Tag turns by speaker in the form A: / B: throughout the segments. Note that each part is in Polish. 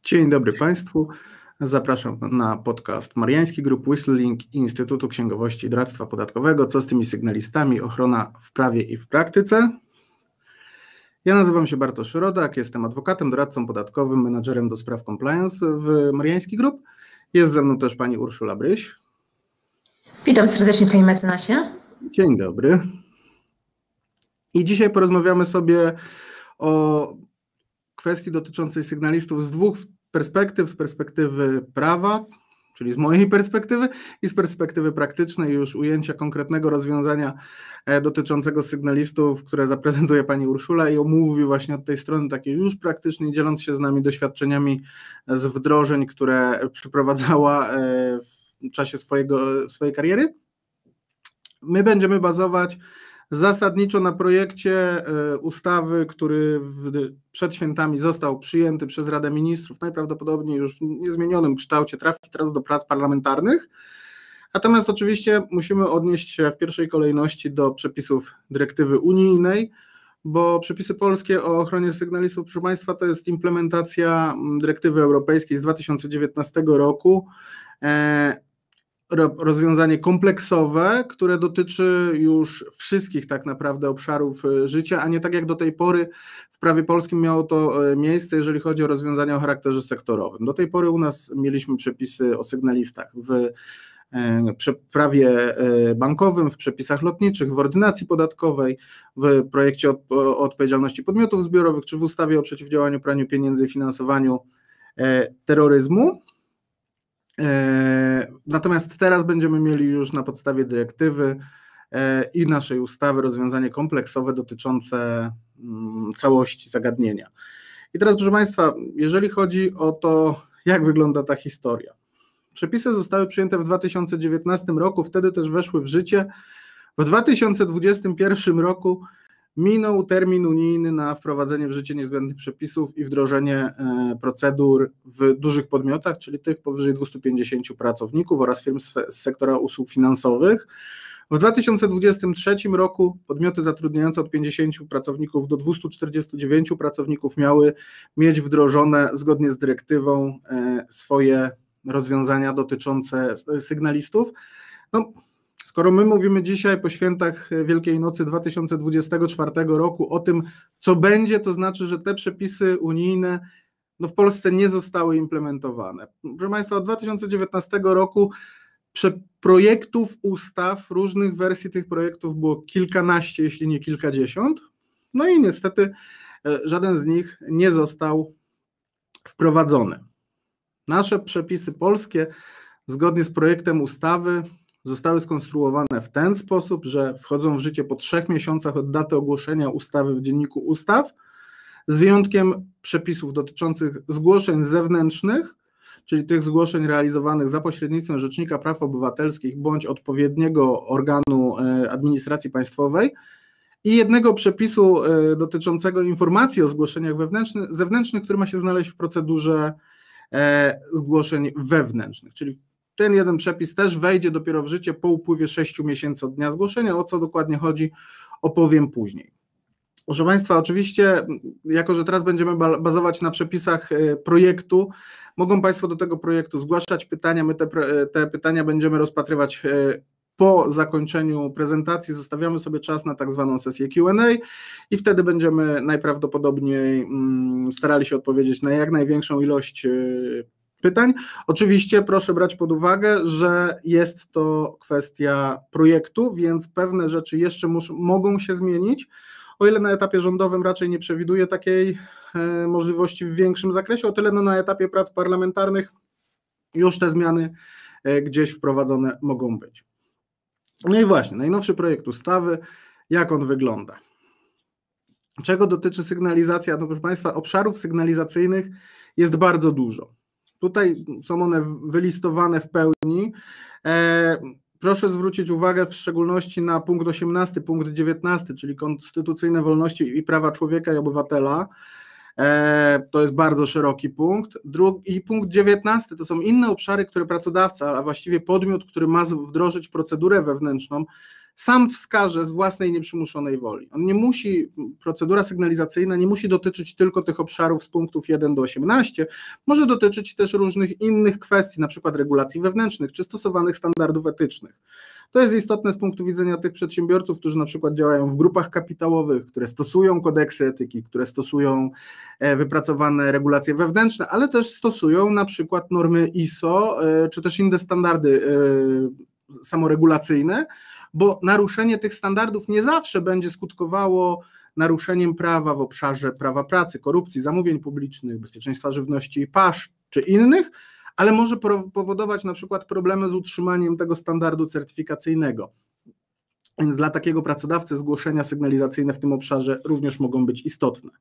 A: Dzień dobry Państwu. Zapraszam na podcast Mariański Group, Whistling, Instytutu Księgowości i Doradztwa Podatkowego. Co z tymi sygnalistami? Ochrona w prawie i w praktyce. Ja nazywam się Bartosz Rodak, jestem adwokatem, doradcą podatkowym, menadżerem do spraw compliance w Mariański Group. Jest ze mną też pani Urszula Bryś.
B: Witam serdecznie, panie mecenasie.
A: Dzień dobry. I dzisiaj porozmawiamy sobie o kwestii dotyczącej sygnalistów z dwóch perspektyw, z perspektywy prawa, czyli z mojej perspektywy i z perspektywy praktycznej, już ujęcia konkretnego rozwiązania dotyczącego sygnalistów, które zaprezentuje pani Urszula i omówi właśnie od tej strony takiej już praktycznej, dzieląc się z nami doświadczeniami z wdrożeń, które przeprowadzała w czasie swojej kariery. My będziemy bazować zasadniczo na projekcie ustawy, który przed świętami został przyjęty przez Radę Ministrów, najprawdopodobniej już w niezmienionym kształcie trafi teraz do prac parlamentarnych. Natomiast oczywiście musimy odnieść się w pierwszej kolejności do przepisów dyrektywy unijnej, bo przepisy polskie o ochronie sygnalistów, proszę Państwa, to jest implementacja dyrektywy europejskiej z 2019 roku. Rozwiązanie kompleksowe, które dotyczy już wszystkich tak naprawdę obszarów życia, a nie tak jak do tej pory w prawie polskim miało to miejsce, jeżeli chodzi o rozwiązania o charakterze sektorowym. Do tej pory u nas mieliśmy przepisy o sygnalistach w prawie bankowym, w przepisach lotniczych, w ordynacji podatkowej, w projekcie o odpowiedzialności podmiotów zbiorowych, czy w ustawie o przeciwdziałaniu praniu pieniędzy i finansowaniu terroryzmu. Natomiast teraz będziemy mieli już na podstawie dyrektywy i naszej ustawy rozwiązanie kompleksowe dotyczące całości zagadnienia. I teraz, proszę Państwa, jeżeli chodzi o to, jak wygląda ta historia. Przepisy zostały przyjęte w 2019 roku, wtedy też weszły w życie. W 2021 roku minął termin unijny na wprowadzenie w życie niezbędnych przepisów i wdrożenie procedur w dużych podmiotach, czyli tych powyżej 250 pracowników oraz firm z sektora usług finansowych. W 2023 roku podmioty zatrudniające od 50 pracowników do 249 pracowników miały mieć wdrożone zgodnie z dyrektywą swoje rozwiązania dotyczące sygnalistów. Skoro my mówimy dzisiaj po świętach Wielkiej Nocy 2024 roku o tym, co będzie, to znaczy, że te przepisy unijne w Polsce nie zostały implementowane. Proszę Państwa, od 2019 roku projektów ustaw, różnych wersji tych projektów było kilkanaście, jeśli nie kilkadziesiąt, i niestety żaden z nich nie został wprowadzony. Nasze przepisy polskie, zgodnie z projektem ustawy, zostały skonstruowane w ten sposób, że wchodzą w życie po 3 miesiącach od daty ogłoszenia ustawy w Dzienniku Ustaw, z wyjątkiem przepisów dotyczących zgłoszeń zewnętrznych, czyli tych zgłoszeń realizowanych za pośrednictwem Rzecznika Praw Obywatelskich bądź odpowiedniego organu administracji państwowej, i jednego przepisu dotyczącego informacji o zgłoszeniach zewnętrznych, który ma się znaleźć w procedurze zgłoszeń wewnętrznych, czyli ten jeden przepis też wejdzie dopiero w życie po upływie 6 miesięcy od dnia zgłoszenia. O co dokładnie chodzi, opowiem później. Proszę Państwa, oczywiście, jako że teraz będziemy bazować na przepisach projektu, mogą Państwo do tego projektu zgłaszać pytania. My te pytania będziemy rozpatrywać po zakończeniu prezentacji. Zostawiamy sobie czas na tak zwaną sesję Q&A i wtedy będziemy najprawdopodobniej starali się odpowiedzieć na jak największą ilość pytań. Oczywiście proszę brać pod uwagę, że jest to kwestia projektu, więc pewne rzeczy jeszcze mogą się zmienić. O ile na etapie rządowym raczej nie przewiduję takiej możliwości w większym zakresie, o tyle na etapie prac parlamentarnych już te zmiany gdzieś wprowadzone mogą być. I właśnie, najnowszy projekt ustawy, jak on wygląda? Czego dotyczy sygnalizacja? Proszę Państwa, obszarów sygnalizacyjnych jest bardzo dużo. Tutaj są one wylistowane w pełni. Proszę zwrócić uwagę w szczególności na punkt 18, punkt 19, czyli konstytucyjne wolności i prawa człowieka i obywatela. To jest bardzo szeroki punkt. I punkt 19 to są inne obszary, które pracodawca, a właściwie podmiot, który ma wdrożyć procedurę wewnętrzną, sam wskaże z własnej nieprzymuszonej woli. Procedura sygnalizacyjna nie musi dotyczyć tylko tych obszarów z punktów 1 do 18, może dotyczyć też różnych innych kwestii, na przykład regulacji wewnętrznych czy stosowanych standardów etycznych. To jest istotne z punktu widzenia tych przedsiębiorców, którzy na przykład działają w grupach kapitałowych, które stosują kodeksy etyki, które stosują wypracowane regulacje wewnętrzne, ale też stosują na przykład normy ISO, czy też inne standardy samoregulacyjne, bo naruszenie tych standardów nie zawsze będzie skutkowało naruszeniem prawa w obszarze prawa pracy, korupcji, zamówień publicznych, bezpieczeństwa żywności i pasz czy innych, ale może powodować na przykład problemy z utrzymaniem tego standardu certyfikacyjnego. Więc dla takiego pracodawcy zgłoszenia sygnalizacyjne w tym obszarze również mogą być istotne.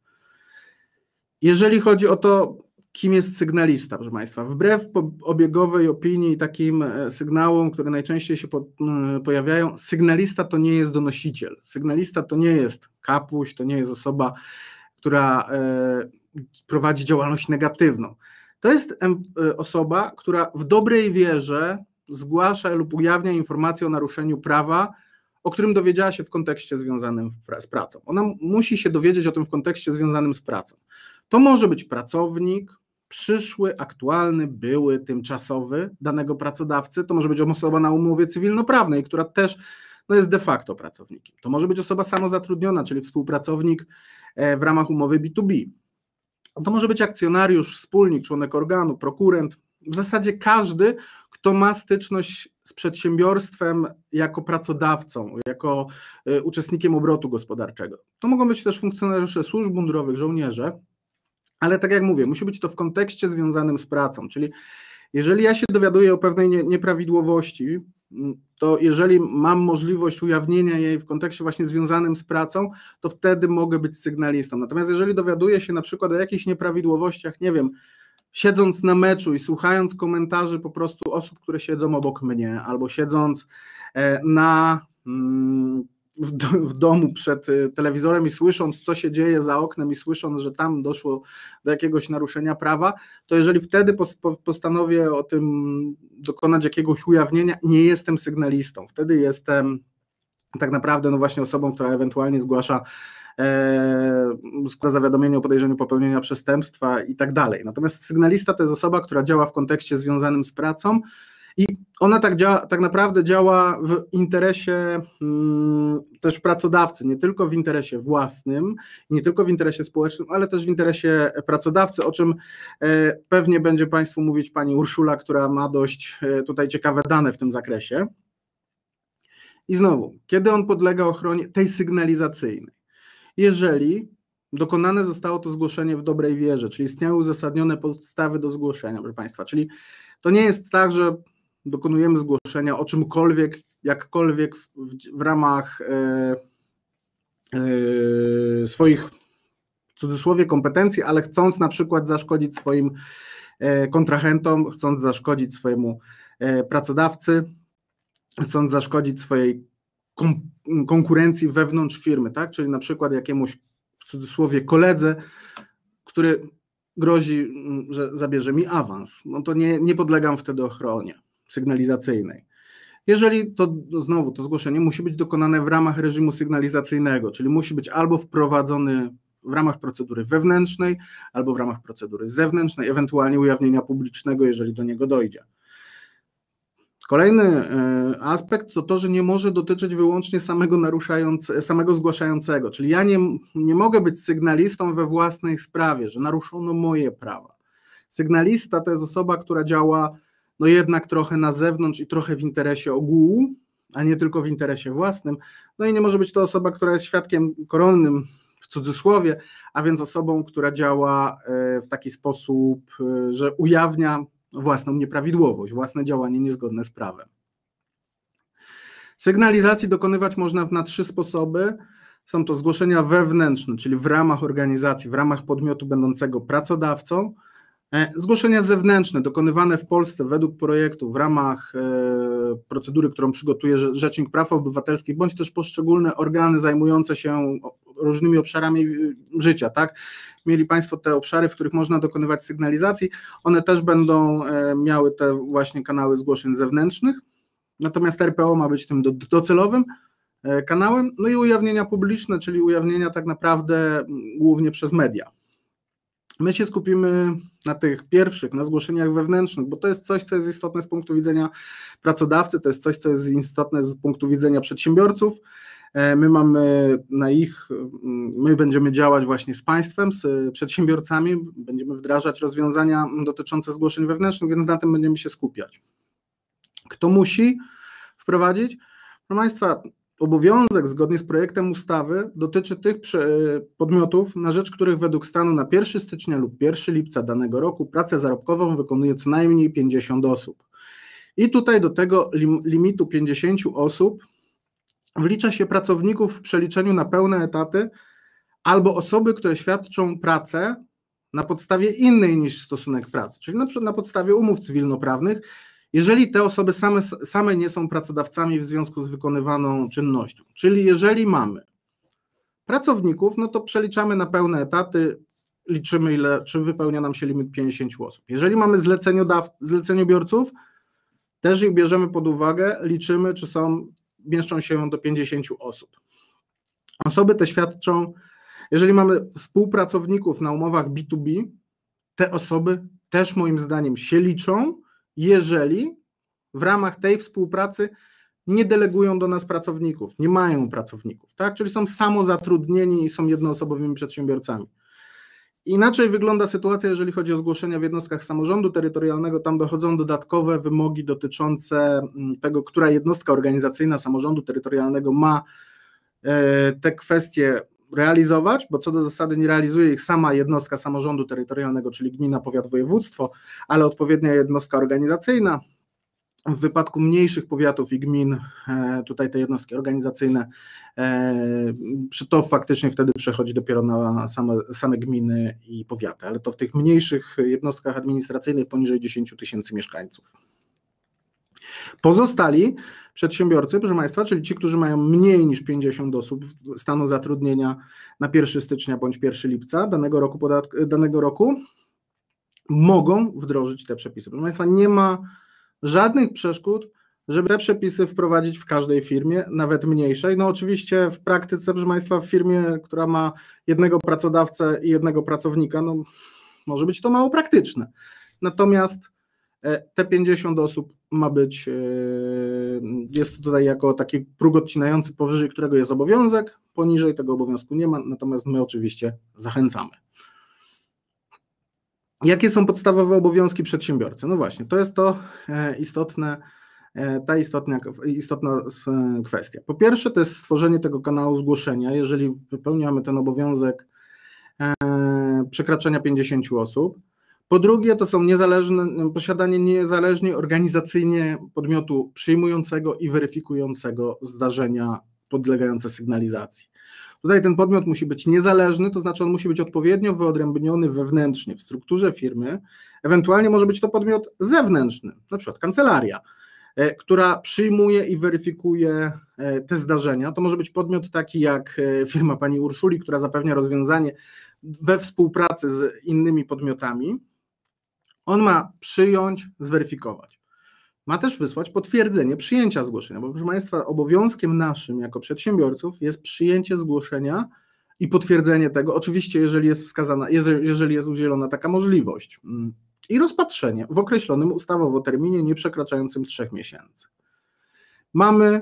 A: Jeżeli chodzi o to, kim jest sygnalista, proszę Państwa, wbrew obiegowej opinii i takim sygnałom, które najczęściej się pojawiają, sygnalista to nie jest donosiciel. Sygnalista to nie jest kapuś, to nie jest osoba, która prowadzi działalność negatywną. To jest osoba, która w dobrej wierze zgłasza lub ujawnia informacje o naruszeniu prawa, o którym dowiedziała się w kontekście związanym z pracą. Ona musi się dowiedzieć o tym w kontekście związanym z pracą. To może być pracownik, przyszły, aktualny, były, tymczasowy danego pracodawcy, to może być osoba na umowie cywilnoprawnej, która też jest de facto pracownikiem. To może być osoba samozatrudniona, czyli współpracownik w ramach umowy B2B. To może być akcjonariusz, wspólnik, członek organu, prokurent, w zasadzie każdy, kto ma styczność z przedsiębiorstwem jako pracodawcą, jako uczestnikiem obrotu gospodarczego. To mogą być też funkcjonariusze służb mundurowych, żołnierze, ale tak jak mówię, musi być to w kontekście związanym z pracą, czyli jeżeli ja się dowiaduję o pewnej nieprawidłowości, to jeżeli mam możliwość ujawnienia jej w kontekście właśnie związanym z pracą, to wtedy mogę być sygnalistą. Natomiast jeżeli dowiaduję się na przykład o jakichś nieprawidłowościach, nie wiem, siedząc na meczu i słuchając komentarzy po prostu osób, które siedzą obok mnie, albo siedząc w domu przed telewizorem i słysząc, co się dzieje za oknem i słysząc, że tam doszło do jakiegoś naruszenia prawa, to jeżeli wtedy postanowię o tym dokonać jakiegoś ujawnienia, nie jestem sygnalistą. Wtedy jestem tak naprawdę właśnie osobą, która ewentualnie zgłasza zawiadomienie o podejrzeniu popełnienia przestępstwa i tak dalej. Natomiast sygnalista to jest osoba, która działa w kontekście związanym z pracą, i ona tak naprawdę działa w interesie też pracodawcy, nie tylko w interesie własnym, nie tylko w interesie społecznym, ale też w interesie pracodawcy, o czym pewnie będzie Państwu mówić pani Urszula, która ma dość tutaj ciekawe dane w tym zakresie. I znowu, kiedy on podlega ochronie tej sygnalizacyjnej? Jeżeli dokonane zostało to zgłoszenie w dobrej wierze, czyli istniały uzasadnione podstawy do zgłoszenia, proszę Państwa, czyli to nie jest tak, że dokonujemy zgłoszenia o czymkolwiek, jakkolwiek w ramach swoich, w cudzysłowie, kompetencji, ale chcąc na przykład zaszkodzić swoim kontrahentom, chcąc zaszkodzić swojemu pracodawcy, chcąc zaszkodzić swojej konkurencji wewnątrz firmy, tak? Czyli na przykład jakiemuś, w cudzysłowie, koledze, który grozi, że zabierze mi awans, no to nie podlegam wtedy ochronie sygnalizacyjnej. Jeżeli to znowu to zgłoszenie musi być dokonane w ramach reżimu sygnalizacyjnego, czyli musi być albo wprowadzony w ramach procedury wewnętrznej, albo w ramach procedury zewnętrznej, ewentualnie ujawnienia publicznego, jeżeli do niego dojdzie. Kolejny aspekt to to, że nie może dotyczyć wyłącznie samego zgłaszającego, czyli ja nie mogę być sygnalistą we własnej sprawie, że naruszono moje prawa. Sygnalista to jest osoba, która działa no jednak trochę na zewnątrz i trochę w interesie ogółu, a nie tylko w interesie własnym. No i nie może być to osoba, która jest świadkiem koronnym, w cudzysłowie, a więc osobą, która działa w taki sposób, że ujawnia własną nieprawidłowość, własne działanie niezgodne z prawem. Sygnalizacji dokonywać można na 3 sposoby. Są to zgłoszenia wewnętrzne, czyli w ramach organizacji, w ramach podmiotu będącego pracodawcą. Zgłoszenia zewnętrzne dokonywane w Polsce według projektu w ramach procedury, którą przygotuje Rzecznik Praw Obywatelskich, bądź też poszczególne organy zajmujące się różnymi obszarami życia, tak? Mieli Państwo te obszary, w których można dokonywać sygnalizacji, one też będą miały te właśnie kanały zgłoszeń zewnętrznych, natomiast RPO ma być tym docelowym, kanałem, no i ujawnienia publiczne, czyli ujawnienia tak naprawdę głównie przez media. My się skupimy na tych pierwszych, na zgłoszeniach wewnętrznych, bo to jest coś, co jest istotne z punktu widzenia pracodawcy, to jest coś, co jest istotne z punktu widzenia przedsiębiorców. My będziemy działać właśnie z państwem, z przedsiębiorcami, będziemy wdrażać rozwiązania dotyczące zgłoszeń wewnętrznych, więc na tym będziemy się skupiać. Kto musi wprowadzić? Proszę Państwa, obowiązek zgodnie z projektem ustawy dotyczy tych podmiotów, na rzecz których według stanu na 1 stycznia lub 1 lipca danego roku pracę zarobkową wykonuje co najmniej 50 osób. I tutaj do tego limitu 50 osób wlicza się pracowników w przeliczeniu na pełne etaty albo osoby, które świadczą pracę na podstawie innej niż stosunek pracy, czyli na przykład na podstawie umów cywilnoprawnych, jeżeli te osoby same nie są pracodawcami w związku z wykonywaną czynnością. Czyli jeżeli mamy pracowników, no to przeliczamy na pełne etaty, liczymy czy wypełnia nam się limit 50 osób. Jeżeli mamy zleceniobiorców, też ich bierzemy pod uwagę, liczymy, czy mieszczą się do 50 osób. Osoby te świadczą, jeżeli mamy współpracowników na umowach B2B, te osoby też moim zdaniem się liczą, jeżeli w ramach tej współpracy nie delegują do nas pracowników, nie mają pracowników, tak? Czyli są samozatrudnieni i są jednoosobowymi przedsiębiorcami. Inaczej wygląda sytuacja, jeżeli chodzi o zgłoszenia w jednostkach samorządu terytorialnego, tam dochodzą dodatkowe wymogi dotyczące tego, która jednostka organizacyjna samorządu terytorialnego ma te kwestie realizować, bo co do zasady nie realizuje ich sama jednostka samorządu terytorialnego, czyli gmina, powiat, województwo, ale odpowiednia jednostka organizacyjna. W wypadku mniejszych powiatów i gmin, tutaj te jednostki organizacyjne, to faktycznie wtedy przechodzi dopiero na same gminy i powiaty, ale to w tych mniejszych jednostkach administracyjnych poniżej 10 000 mieszkańców. Pozostali przedsiębiorcy, proszę Państwa, czyli ci, którzy mają mniej niż 50 osób stanu zatrudnienia na 1 stycznia bądź 1 lipca danego roku, mogą wdrożyć te przepisy. Proszę Państwa, nie ma żadnych przeszkód, żeby te przepisy wprowadzić w każdej firmie, nawet mniejszej. No oczywiście w praktyce, proszę Państwa, w firmie, która ma jednego pracodawcę i jednego pracownika, no może być to mało praktyczne. Natomiast te 50 osób ma być, jest to tutaj jako taki próg odcinający, powyżej którego jest obowiązek, poniżej tego obowiązku nie ma, natomiast my oczywiście zachęcamy. Jakie są podstawowe obowiązki przedsiębiorcy? No właśnie, to jest to istotna kwestia. Po pierwsze, to jest stworzenie tego kanału zgłoszenia, jeżeli wypełniamy ten obowiązek przekraczania 50 osób. Po drugie, to są posiadanie niezależnie organizacyjnie podmiotu przyjmującego i weryfikującego zdarzenia podlegające sygnalizacji. Tutaj ten podmiot musi być niezależny, to znaczy on musi być odpowiednio wyodrębniony wewnętrznie w strukturze firmy, ewentualnie może być to podmiot zewnętrzny, na przykład kancelaria, która przyjmuje i weryfikuje te zdarzenia. To może być podmiot taki jak firma pani Urszuli, która zapewnia rozwiązanie we współpracy z innymi podmiotami. On ma przyjąć, zweryfikować. Ma też wysłać potwierdzenie przyjęcia zgłoszenia, bo proszę Państwa, obowiązkiem naszym jako przedsiębiorców jest przyjęcie zgłoszenia i potwierdzenie tego, oczywiście jeżeli jest udzielona taka możliwość, i rozpatrzenie w określonym ustawowo terminie nieprzekraczającym 3 miesięcy. Mamy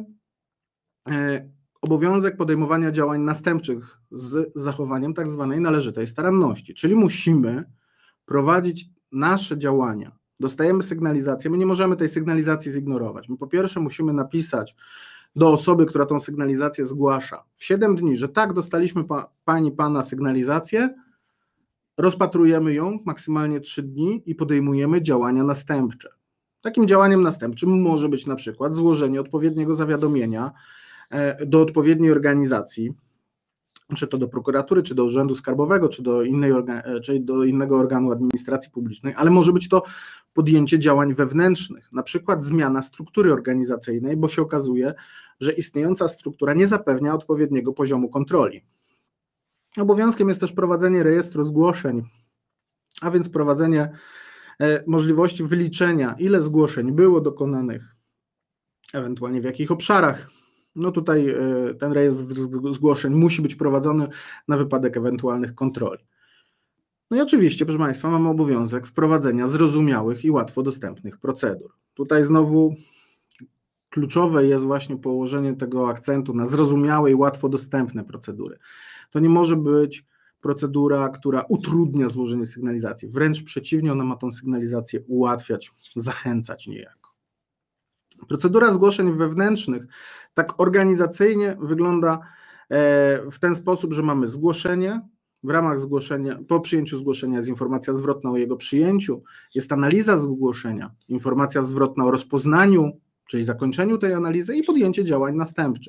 A: obowiązek podejmowania działań następczych z zachowaniem tak zwanej należytej staranności, czyli musimy prowadzić nasze działania. Dostajemy sygnalizację, my nie możemy tej sygnalizacji zignorować. My po pierwsze musimy napisać do osoby, która tą sygnalizację zgłasza w 7 dni, że tak, dostaliśmy pana sygnalizację, rozpatrujemy ją maksymalnie 3 dni i podejmujemy działania następcze. Takim działaniem następczym może być na przykład złożenie odpowiedniego zawiadomienia do odpowiedniej organizacji, czy to do prokuratury, czy do urzędu skarbowego, czy do innego organu administracji publicznej, ale może być to podjęcie działań wewnętrznych, na przykład zmiana struktury organizacyjnej, bo się okazuje, że istniejąca struktura nie zapewnia odpowiedniego poziomu kontroli. Obowiązkiem jest też prowadzenie rejestru zgłoszeń, a więc prowadzenie możliwości wyliczenia, ile zgłoszeń było dokonanych, ewentualnie w jakich obszarach, No tutaj ten rejestr zgłoszeń musi być prowadzony na wypadek ewentualnych kontroli. No i oczywiście, proszę Państwa, mamy obowiązek wprowadzenia zrozumiałych i łatwo dostępnych procedur. Tutaj znowu kluczowe jest właśnie położenie tego akcentu na zrozumiałe i łatwo dostępne procedury. To nie może być procedura, która utrudnia złożenie sygnalizacji. Wręcz przeciwnie, ona ma tą sygnalizację ułatwiać, zachęcać niejako. Procedura zgłoszeń wewnętrznych tak organizacyjnie wygląda w ten sposób, że mamy zgłoszenie, w ramach zgłoszenia, po przyjęciu zgłoszenia jest informacja zwrotna o jego przyjęciu, jest analiza zgłoszenia, informacja zwrotna o rozpoznaniu, czyli zakończeniu tej analizy i podjęcie działań następczych.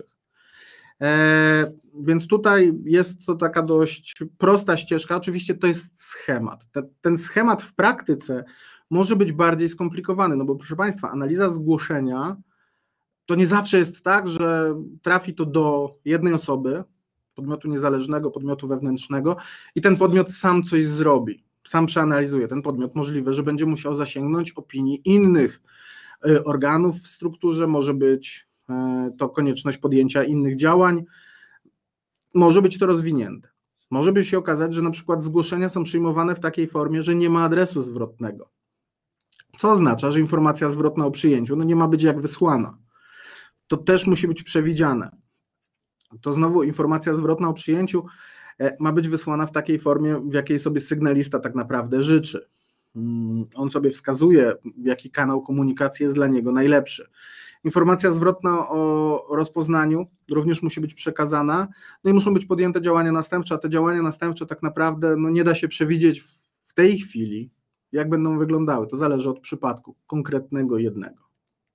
A: Więc tutaj jest to taka dość prosta ścieżka, oczywiście to jest schemat. Ten schemat w praktyce może być bardziej skomplikowany, no bo proszę Państwa, analiza zgłoszenia to nie zawsze jest tak, że trafi to do jednej osoby, podmiotu niezależnego, podmiotu wewnętrznego i ten podmiot sam coś zrobi, sam przeanalizuje. Ten podmiot możliwe, że będzie musiał zasięgnąć opinii innych organów w strukturze, może być to konieczność podjęcia innych działań, może być to rozwinięte. Może by się okazać, że na przykład zgłoszenia są przyjmowane w takiej formie, że nie ma adresu zwrotnego, co oznacza, że informacja zwrotna o przyjęciu nie ma być jak wysłana. To też musi być przewidziane. To znowu informacja zwrotna o przyjęciu ma być wysłana w takiej formie, w jakiej sobie sygnalista tak naprawdę życzy. On sobie wskazuje, jaki kanał komunikacji jest dla niego najlepszy. Informacja zwrotna o rozpoznaniu również musi być przekazana, no i muszą być podjęte działania następcze, a te działania następcze tak naprawdę nie da się przewidzieć w tej chwili, jak będą wyglądały. To zależy od przypadku konkretnego jednego.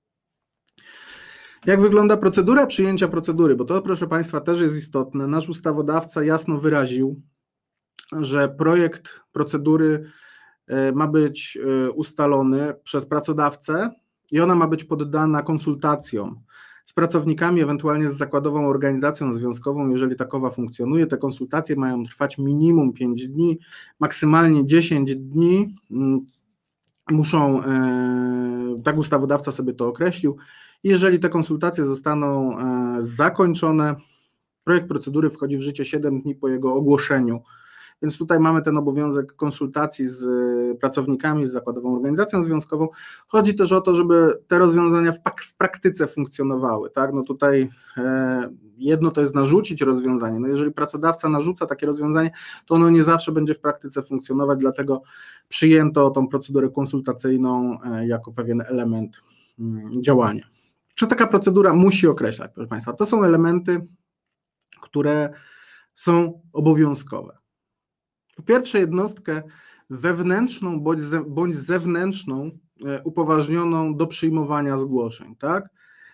A: Jak wygląda procedura przyjęcia procedury? Bo to, proszę Państwa, też jest istotne. Nasz ustawodawca jasno wyraził, że projekt procedury ma być ustalony przez pracodawcę i ona ma być poddana konsultacjom z pracownikami, ewentualnie z zakładową organizacją związkową, jeżeli takowa funkcjonuje. Te konsultacje mają trwać minimum 5 dni, maksymalnie 10 dni. Tak ustawodawca sobie to określił. Jeżeli te konsultacje zostaną zakończone, projekt procedury wchodzi w życie 7 dni po jego ogłoszeniu. Więc tutaj mamy ten obowiązek konsultacji z pracownikami, z zakładową organizacją związkową. Chodzi też o to, żeby te rozwiązania w praktyce funkcjonowały. Tak? No tutaj jedno to jest narzucić rozwiązanie. No jeżeli pracodawca narzuca takie rozwiązanie, to ono nie zawsze będzie w praktyce funkcjonować, dlatego przyjęto tą procedurę konsultacyjną jako pewien element działania. Co taka procedura musi określać, proszę Państwa? To są elementy, które są obowiązkowe. Po pierwsze, jednostkę wewnętrzną bądź zewnętrzną upoważnioną do przyjmowania zgłoszeń. Tak?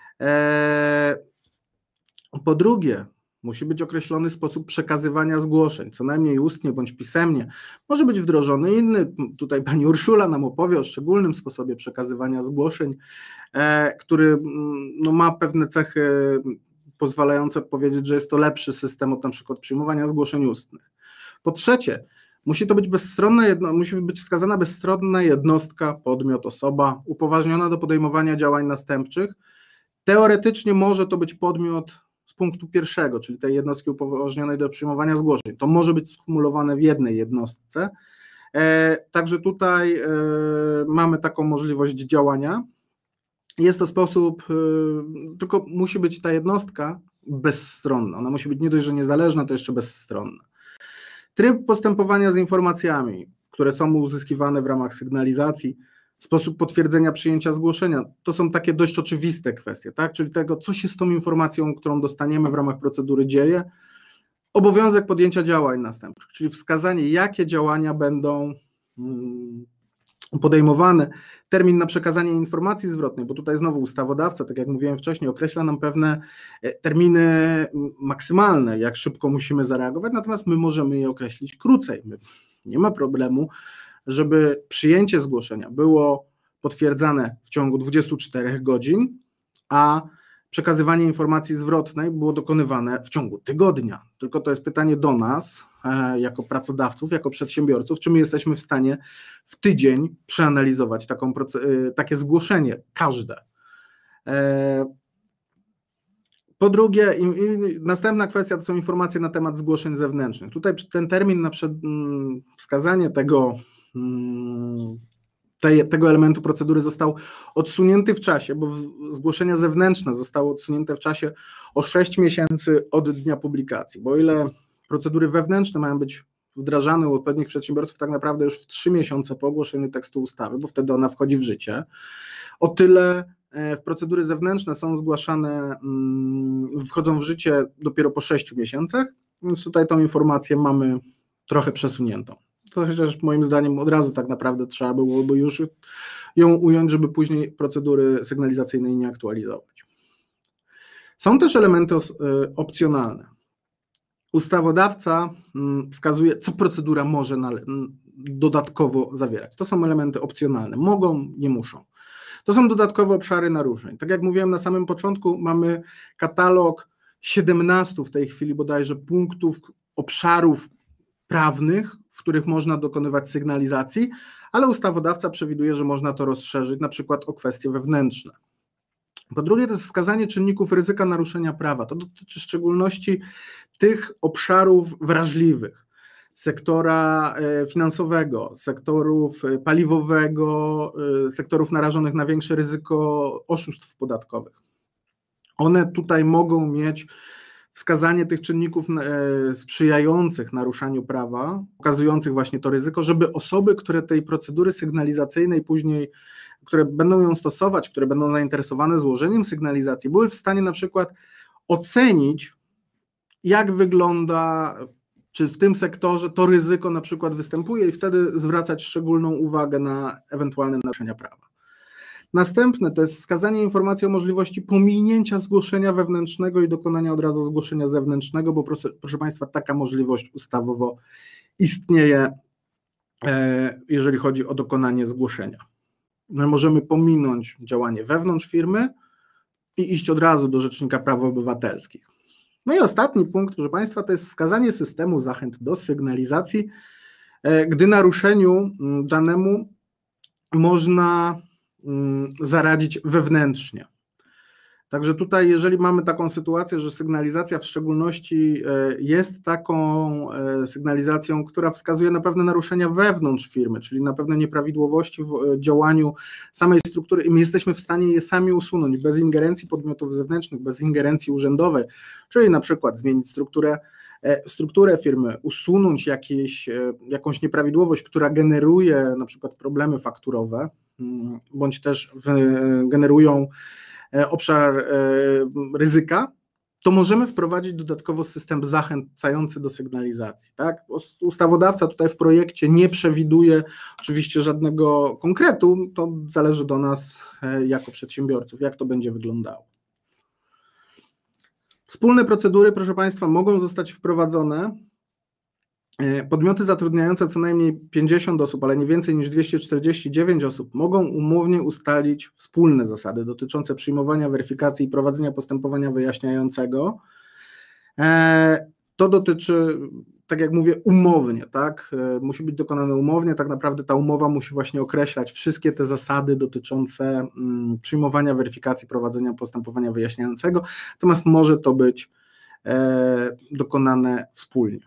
A: Po drugie, musi być określony sposób przekazywania zgłoszeń, co najmniej ustnie bądź pisemnie. Może być wdrożony inny, tutaj pani Urszula nam opowie o szczególnym sposobie przekazywania zgłoszeń, który ma pewne cechy pozwalające powiedzieć, że jest to lepszy system od na przykład przyjmowania zgłoszeń ustnych. Po trzecie, musi być wskazana bezstronna jednostka, podmiot, osoba upoważniona do podejmowania działań następczych. Teoretycznie może to być podmiot z punktu pierwszego, czyli tej jednostki upoważnionej do przyjmowania zgłoszeń. To może być skumulowane w jednej jednostce. Także tutaj mamy taką możliwość działania. Jest to sposób, tylko musi być ta jednostka bezstronna. Ona musi być nie dość, że niezależna, to jeszcze bezstronna. Tryb postępowania z informacjami, które są uzyskiwane w ramach sygnalizacji, sposób potwierdzenia przyjęcia zgłoszenia, to są takie dość oczywiste kwestie, tak? Czyli tego, co się z tą informacją, którą dostaniemy w ramach procedury dzieje, obowiązek podjęcia działań następnych, czyli wskazanie, jakie działania będą podejmowane, termin na przekazanie informacji zwrotnej, bo tutaj znowu ustawodawca, tak jak mówiłem wcześniej, określa nam pewne terminy maksymalne, jak szybko musimy zareagować, natomiast my możemy je określić krócej. Nie ma problemu, żeby przyjęcie zgłoszenia było potwierdzane w ciągu 24 godzin, a przekazywanie informacji zwrotnej było dokonywane w ciągu tygodnia. Tylko to jest pytanie do nas, jako pracodawców, jako przedsiębiorców, czy my jesteśmy w stanie w tydzień przeanalizować takie zgłoszenie, każde. Po drugie, następna kwestia to są informacje na temat zgłoszeń zewnętrznych. Tutaj ten termin na wskazanie tego elementu procedury został odsunięty w czasie, bo zgłoszenia zewnętrzne zostały odsunięte w czasie o 6 miesięcy od dnia publikacji, bo o ile procedury wewnętrzne mają być wdrażane u odpowiednich przedsiębiorców tak naprawdę już w 3 miesiące po ogłoszeniu tekstu ustawy, bo wtedy ona wchodzi w życie, o tyle w procedury zewnętrzne są zgłaszane, wchodzą w życie dopiero po 6 miesiącach, więc tutaj tą informację mamy trochę przesuniętą. To chociaż moim zdaniem od razu tak naprawdę trzeba byłoby już ją ująć, żeby później procedury sygnalizacyjnej nie aktualizować. Są też elementy opcjonalne. Ustawodawca wskazuje, co procedura może dodatkowo zawierać. To są elementy opcjonalne. Mogą, nie muszą. To są dodatkowe obszary naruszeń. Tak jak mówiłem na samym początku, mamy katalog 17 w tej chwili bodajże punktów, obszarów prawnych, w których można dokonywać sygnalizacji, ale ustawodawca przewiduje, że można to rozszerzyć na przykład o kwestie wewnętrzne. Po drugie, to jest wskazanie czynników ryzyka naruszenia prawa. To dotyczy w szczególności tych obszarów wrażliwych, sektora finansowego, sektorów paliwowego, sektorów narażonych na większe ryzyko oszustw podatkowych. One tutaj mogą mieć wskazanie tych czynników sprzyjających naruszaniu prawa, pokazujących właśnie to ryzyko, żeby osoby, które tej procedury sygnalizacyjnej później, które będą ją stosować, które będą zainteresowane złożeniem sygnalizacji, były w stanie na przykład ocenić, jak wygląda, czy w tym sektorze to ryzyko na przykład występuje i wtedy zwracać szczególną uwagę na ewentualne naruszenia prawa. Następne to jest wskazanie informacji o możliwości pominięcia zgłoszenia wewnętrznego i dokonania od razu zgłoszenia zewnętrznego, bo proszę Państwa, taka możliwość ustawowo istnieje, jeżeli chodzi o dokonanie zgłoszenia. My możemy pominąć działanie wewnątrz firmy i iść od razu do Rzecznika Praw Obywatelskich. No i ostatni punkt, proszę Państwa, to jest wskazanie systemu zachęt do sygnalizacji, gdy naruszeniu danemu można zaradzić wewnętrznie. Także tutaj, jeżeli mamy taką sytuację, że sygnalizacja w szczególności jest taką sygnalizacją, która wskazuje na pewne naruszenia wewnątrz firmy, czyli na pewne nieprawidłowości w działaniu samej struktury i my jesteśmy w stanie je sami usunąć bez ingerencji podmiotów zewnętrznych, bez ingerencji urzędowej, czyli na przykład zmienić strukturę firmy, usunąć jakąś nieprawidłowość, która generuje na przykład problemy fakturowe, bądź też generują obszar ryzyka, to możemy wprowadzić dodatkowo system zachęcający do sygnalizacji. Tak? Ustawodawca tutaj w projekcie nie przewiduje oczywiście żadnego konkretu, to zależy do nas jako przedsiębiorców, jak to będzie wyglądało. Wspólne procedury, proszę Państwa, mogą zostać wprowadzone. Podmioty zatrudniające co najmniej 50 osób, ale nie więcej niż 249 osób mogą umownie ustalić wspólne zasady dotyczące przyjmowania, weryfikacji i prowadzenia postępowania wyjaśniającego. To dotyczy, tak jak mówię, umownie, tak? Musi być dokonane umownie, tak naprawdę ta umowa musi właśnie określać wszystkie te zasady dotyczące przyjmowania, weryfikacji, prowadzenia postępowania wyjaśniającego, natomiast może to być dokonane wspólnie.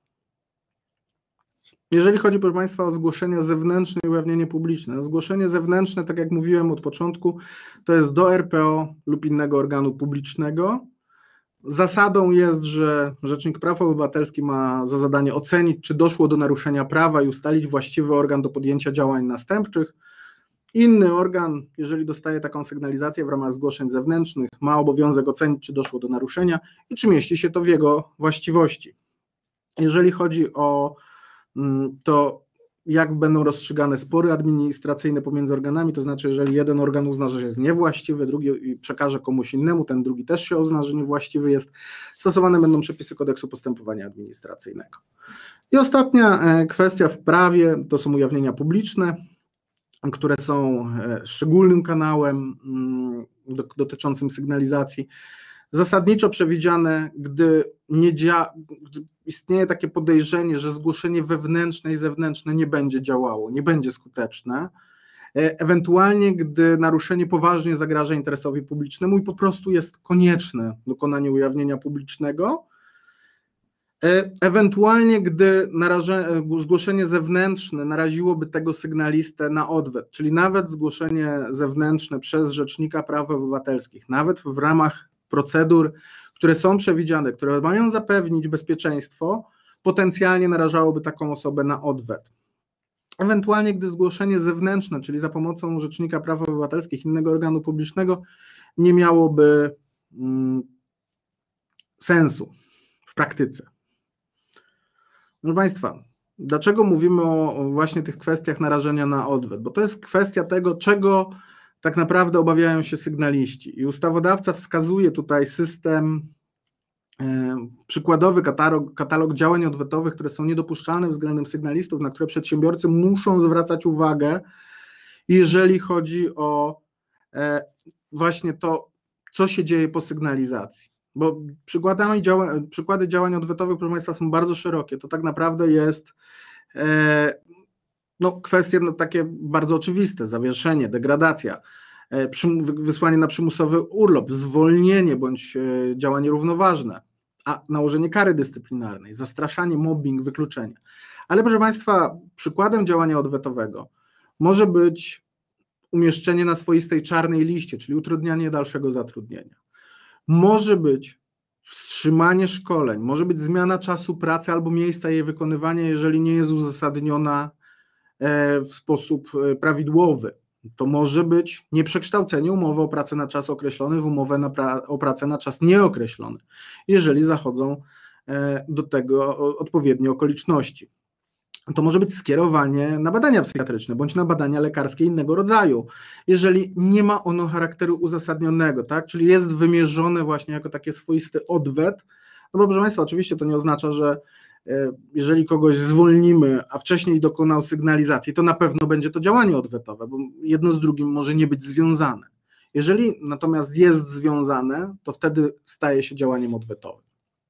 A: Jeżeli chodzi, proszę Państwa, o zgłoszenie zewnętrzne i ujawnienie publiczne, zgłoszenie zewnętrzne, tak jak mówiłem od początku, to jest do RPO lub innego organu publicznego. Zasadą jest, że Rzecznik Praw Obywatelskich ma za zadanie ocenić, czy doszło do naruszenia prawa i ustalić właściwy organ do podjęcia działań następczych. Inny organ, jeżeli dostaje taką sygnalizację w ramach zgłoszeń zewnętrznych, ma obowiązek ocenić, czy doszło do naruszenia i czy mieści się to w jego właściwości. Jeżeli chodzi o to, jak będą rozstrzygane spory administracyjne pomiędzy organami, to znaczy, jeżeli jeden organ uzna, że jest niewłaściwy, drugi przekaże komuś innemu, ten drugi też się uzna, że niewłaściwy jest, stosowane będą przepisy Kodeksu Postępowania Administracyjnego. I ostatnia kwestia w prawie to są ujawnienia publiczne, które są szczególnym kanałem dotyczącym sygnalizacji. Zasadniczo przewidziane, gdy istnieje takie podejrzenie, że zgłoszenie wewnętrzne i zewnętrzne nie będzie działało, nie będzie skuteczne, ewentualnie gdy naruszenie poważnie zagraża interesowi publicznemu i po prostu jest konieczne dokonanie ujawnienia publicznego, ewentualnie gdy zgłoszenie zewnętrzne naraziłoby tego sygnalistę na odwet, czyli nawet zgłoszenie zewnętrzne przez Rzecznika Praw Obywatelskich, nawet w ramach procedur, które są przewidziane, które mają zapewnić bezpieczeństwo, potencjalnie narażałoby taką osobę na odwet. Ewentualnie gdy zgłoszenie zewnętrzne, czyli za pomocą Rzecznika Praw Obywatelskich, innego organu publicznego, nie miałoby sensu w praktyce. Proszę Państwa, dlaczego mówimy o właśnie tych kwestiach narażenia na odwet? Bo to jest kwestia tego, czego tak naprawdę obawiają się sygnaliści. I ustawodawca wskazuje tutaj system, przykładowy katalog działań odwetowych, które są niedopuszczalne względem sygnalistów, na które przedsiębiorcy muszą zwracać uwagę, jeżeli chodzi o właśnie to, co się dzieje po sygnalizacji. Bo przykłady działań odwetowych, proszę Państwa, są bardzo szerokie. To tak naprawdę jest kwestie takie bardzo oczywiste: zawieszenie, degradacja, wysłanie na przymusowy urlop, zwolnienie bądź działanie równoważne, a nałożenie kary dyscyplinarnej, zastraszanie, mobbing, wykluczenie. Ale proszę Państwa, przykładem działania odwetowego może być umieszczenie na swoistej czarnej liście, czyli utrudnianie dalszego zatrudnienia. Może być wstrzymanie szkoleń, może być zmiana czasu pracy albo miejsca jej wykonywania, jeżeli nie jest uzasadniona w sposób prawidłowy. To może być nieprzekształcenie umowy o pracę na czas określony w umowę o pracę na czas nieokreślony, jeżeli zachodzą do tego odpowiednie okoliczności. To może być skierowanie na badania psychiatryczne bądź na badania lekarskie innego rodzaju, jeżeli nie ma ono charakteru uzasadnionego, tak? Czyli jest wymierzone właśnie jako takie swoisty odwet. No bo proszę Państwa, oczywiście to nie oznacza, że jeżeli kogoś zwolnimy, a wcześniej dokonał sygnalizacji, to na pewno będzie to działanie odwetowe, bo jedno z drugim może nie być związane. Jeżeli natomiast jest związane, to wtedy staje się działaniem odwetowym.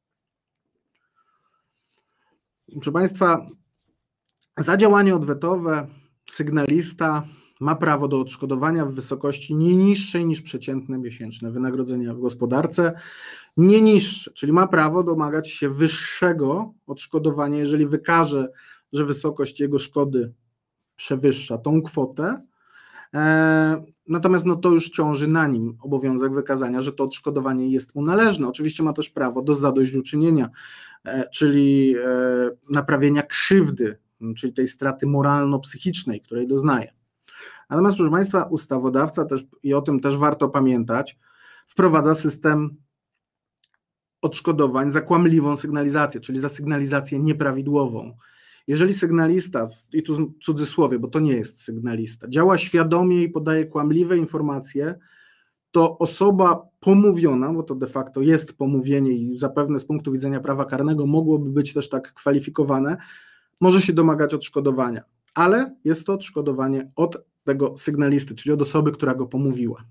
A: Proszę Państwa, za działanie odwetowe sygnalista ma prawo do odszkodowania w wysokości nie niższej niż przeciętne miesięczne wynagrodzenia w gospodarce, nie niższe, czyli ma prawo domagać się wyższego odszkodowania, jeżeli wykaże, że wysokość jego szkody przewyższa tą kwotę, natomiast to już ciąży na nim obowiązek wykazania, że to odszkodowanie jest mu należne. Oczywiście ma też prawo do zadośćuczynienia, czyli naprawienia krzywdy, czyli tej straty moralno-psychicznej, której doznaje. Natomiast, proszę Państwa, ustawodawca też, i o tym też warto pamiętać, wprowadza system odszkodowań za kłamliwą sygnalizację, czyli za sygnalizację nieprawidłową. Jeżeli sygnalista, i tu w cudzysłowie, bo to nie jest sygnalista, działa świadomie i podaje kłamliwe informacje, to osoba pomówiona, bo to de facto jest pomówienie i zapewne z punktu widzenia prawa karnego mogłoby być też tak kwalifikowane, może się domagać odszkodowania, ale jest to odszkodowanie od tego sygnalisty, czyli od osoby, która go pomówiła.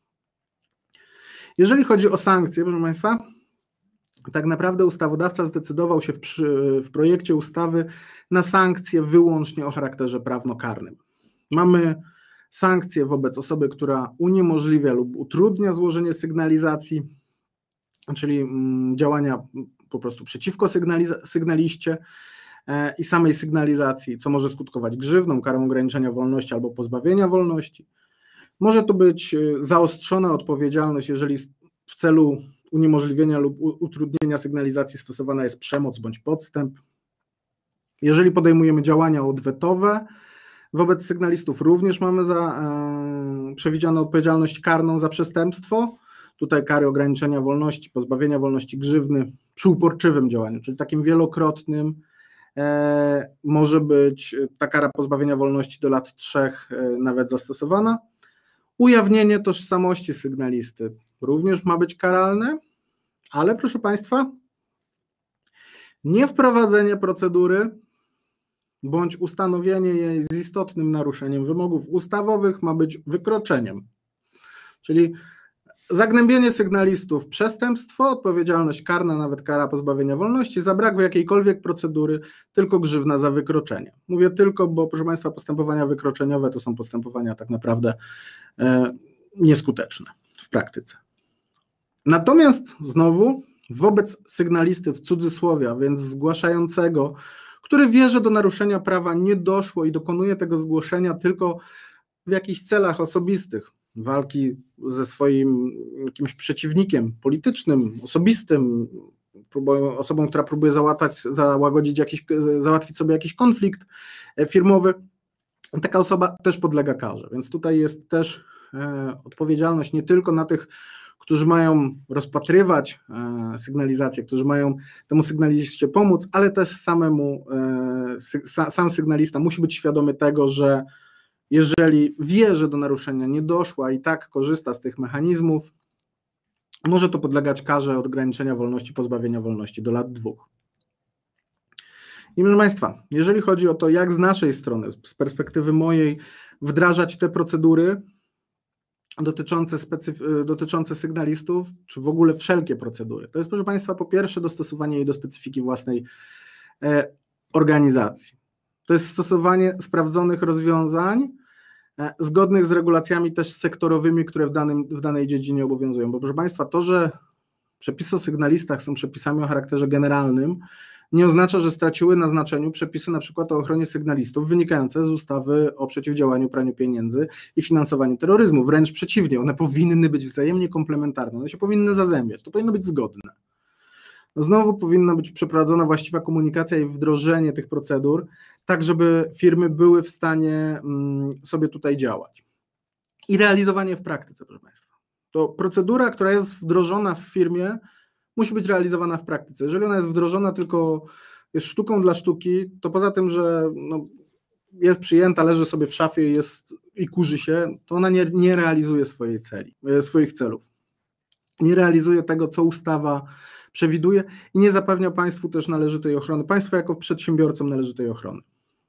A: Jeżeli chodzi o sankcje, proszę Państwa, tak naprawdę ustawodawca zdecydował się w projekcie ustawy na sankcje wyłącznie o charakterze prawnokarnym. Mamy sankcje wobec osoby, która uniemożliwia lub utrudnia złożenie sygnalizacji, czyli działania po prostu przeciwko sygnaliście i samej sygnalizacji, co może skutkować grzywną, karą ograniczenia wolności albo pozbawienia wolności. Może to być zaostrzona odpowiedzialność, jeżeli w celu uniemożliwienia lub utrudnienia sygnalizacji stosowana jest przemoc bądź podstęp. Jeżeli podejmujemy działania odwetowe wobec sygnalistów, również mamy przewidzianą odpowiedzialność karną za przestępstwo. Tutaj kary ograniczenia wolności, pozbawienia wolności, grzywny przy uporczywym działaniu, czyli takim wielokrotnym. Może być ta kara pozbawienia wolności do lat 3 nawet zastosowana. Ujawnienie tożsamości sygnalisty również ma być karalne, ale proszę Państwa, niewprowadzenie procedury bądź ustanowienie jej z istotnym naruszeniem wymogów ustawowych ma być wykroczeniem. Czyli Zagnębienie sygnalistów, przestępstwo, odpowiedzialność karna, nawet kara pozbawienia wolności, za brak jakiejkolwiek procedury, tylko grzywna za wykroczenie. Mówię tylko, bo proszę Państwa, postępowania wykroczeniowe to są postępowania tak naprawdę nieskuteczne w praktyce. Natomiast znowu wobec sygnalisty w cudzysłowie, a więc zgłaszającego, który wie, że do naruszenia prawa nie doszło i dokonuje tego zgłoszenia tylko w jakichś celach osobistych, walki ze swoim jakimś przeciwnikiem politycznym, osobistym, osobą, która próbuje załatwić sobie jakiś konflikt firmowy, taka osoba też podlega karze. Więc tutaj jest też odpowiedzialność nie tylko na tych, którzy mają rozpatrywać sygnalizację, którzy mają temu sygnaliście pomóc, ale też sam sygnalista musi być świadomy tego, że jeżeli wie, że do naruszenia nie doszło, a i tak korzysta z tych mechanizmów, może to podlegać karze ograniczenia wolności, pozbawienia wolności do lat 2. I proszę Państwa, jeżeli chodzi o to, jak z naszej strony, z perspektywy mojej, wdrażać te procedury dotyczące sygnalistów, czy w ogóle wszelkie procedury, to jest, proszę Państwa, po pierwsze dostosowanie jej do specyfiki własnej organizacji. To jest stosowanie sprawdzonych rozwiązań, zgodnych z regulacjami też sektorowymi, które w danej dziedzinie obowiązują. Bo proszę Państwa, to, że przepisy o sygnalistach są przepisami o charakterze generalnym, nie oznacza, że straciły na znaczeniu przepisy na przykład o ochronie sygnalistów wynikające z ustawy o przeciwdziałaniu praniu pieniędzy i finansowaniu terroryzmu. Wręcz przeciwnie, one powinny być wzajemnie komplementarne, one się powinny zazębiać, to powinno być zgodne. No znowu powinna być przeprowadzona właściwa komunikacja i wdrożenie tych procedur, tak żeby firmy były w stanie sobie tutaj działać. I realizowanie w praktyce, proszę Państwa. To procedura, która jest wdrożona w firmie, musi być realizowana w praktyce. Jeżeli ona jest wdrożona tylko jest sztuką dla sztuki, to poza tym, że jest przyjęta, leży sobie w szafie i kurzy się, to ona nie realizuje swoich celów. Nie realizuje tego, co ustawa przewiduje i nie zapewnia Państwu też należytej ochrony. Państwu jako przedsiębiorcom należytej ochrony.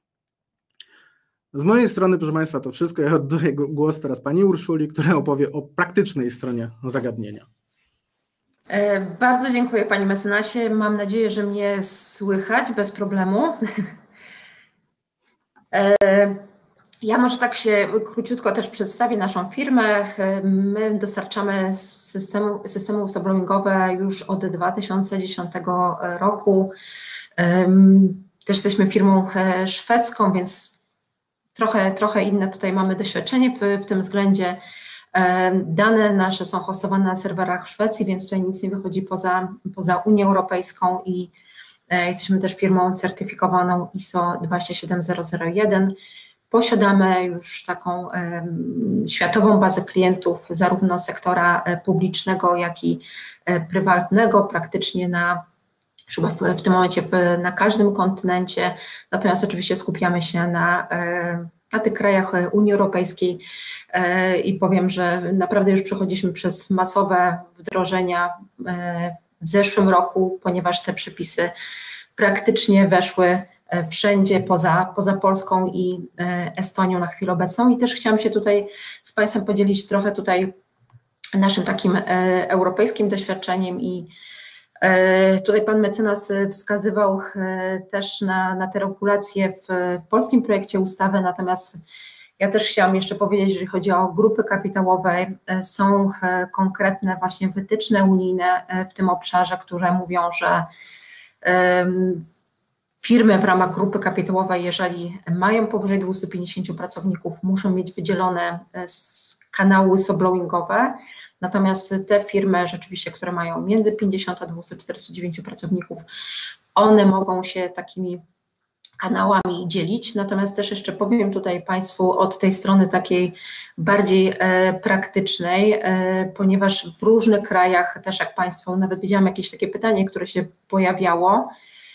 A: Z mojej strony, proszę Państwa, to wszystko. Ja oddaję głos teraz Pani Urszuli, która opowie o praktycznej stronie zagadnienia.
B: Bardzo dziękuję Panie mecenasie. Mam nadzieję, że mnie słychać bez problemu. Ja może tak się króciutko też przedstawię naszą firmę. My dostarczamy systemy whistleblowingowe już od 2010 roku. Też jesteśmy firmą szwedzką, więc trochę inne tutaj mamy doświadczenie w tym względzie. Dane nasze są hostowane na serwerach w Szwecji, więc tutaj nic nie wychodzi poza Unię Europejską i jesteśmy też firmą certyfikowaną ISO 27001. Posiadamy już taką światową bazę klientów zarówno sektora publicznego, jak i prywatnego, praktycznie chyba w tym momencie na każdym kontynencie, natomiast oczywiście skupiamy się na tych krajach Unii Europejskiej i powiem, że naprawdę już przechodziliśmy przez masowe wdrożenia w zeszłym roku, ponieważ te przepisy praktycznie weszły wszędzie poza Polską i Estonią na chwilę obecną. I też chciałam się tutaj z Państwem podzielić trochę tutaj naszym takim europejskim doświadczeniem i tutaj Pan mecenas wskazywał też na te regulacje w polskim projekcie ustawy, natomiast ja też chciałam jeszcze powiedzieć, jeżeli chodzi o grupy kapitałowe, są konkretne właśnie wytyczne unijne w tym obszarze, które mówią, że firmy w ramach grupy kapitałowej, jeżeli mają powyżej 250 pracowników, muszą mieć wydzielone kanały whistleblowingowe, natomiast te firmy rzeczywiście, które mają między 50 a 249 pracowników, one mogą się takimi kanałami dzielić, natomiast też jeszcze powiem tutaj Państwu od tej strony takiej bardziej praktycznej, ponieważ w różnych krajach też jak Państwo, nawet widziałam jakieś takie pytanie, które się pojawiało,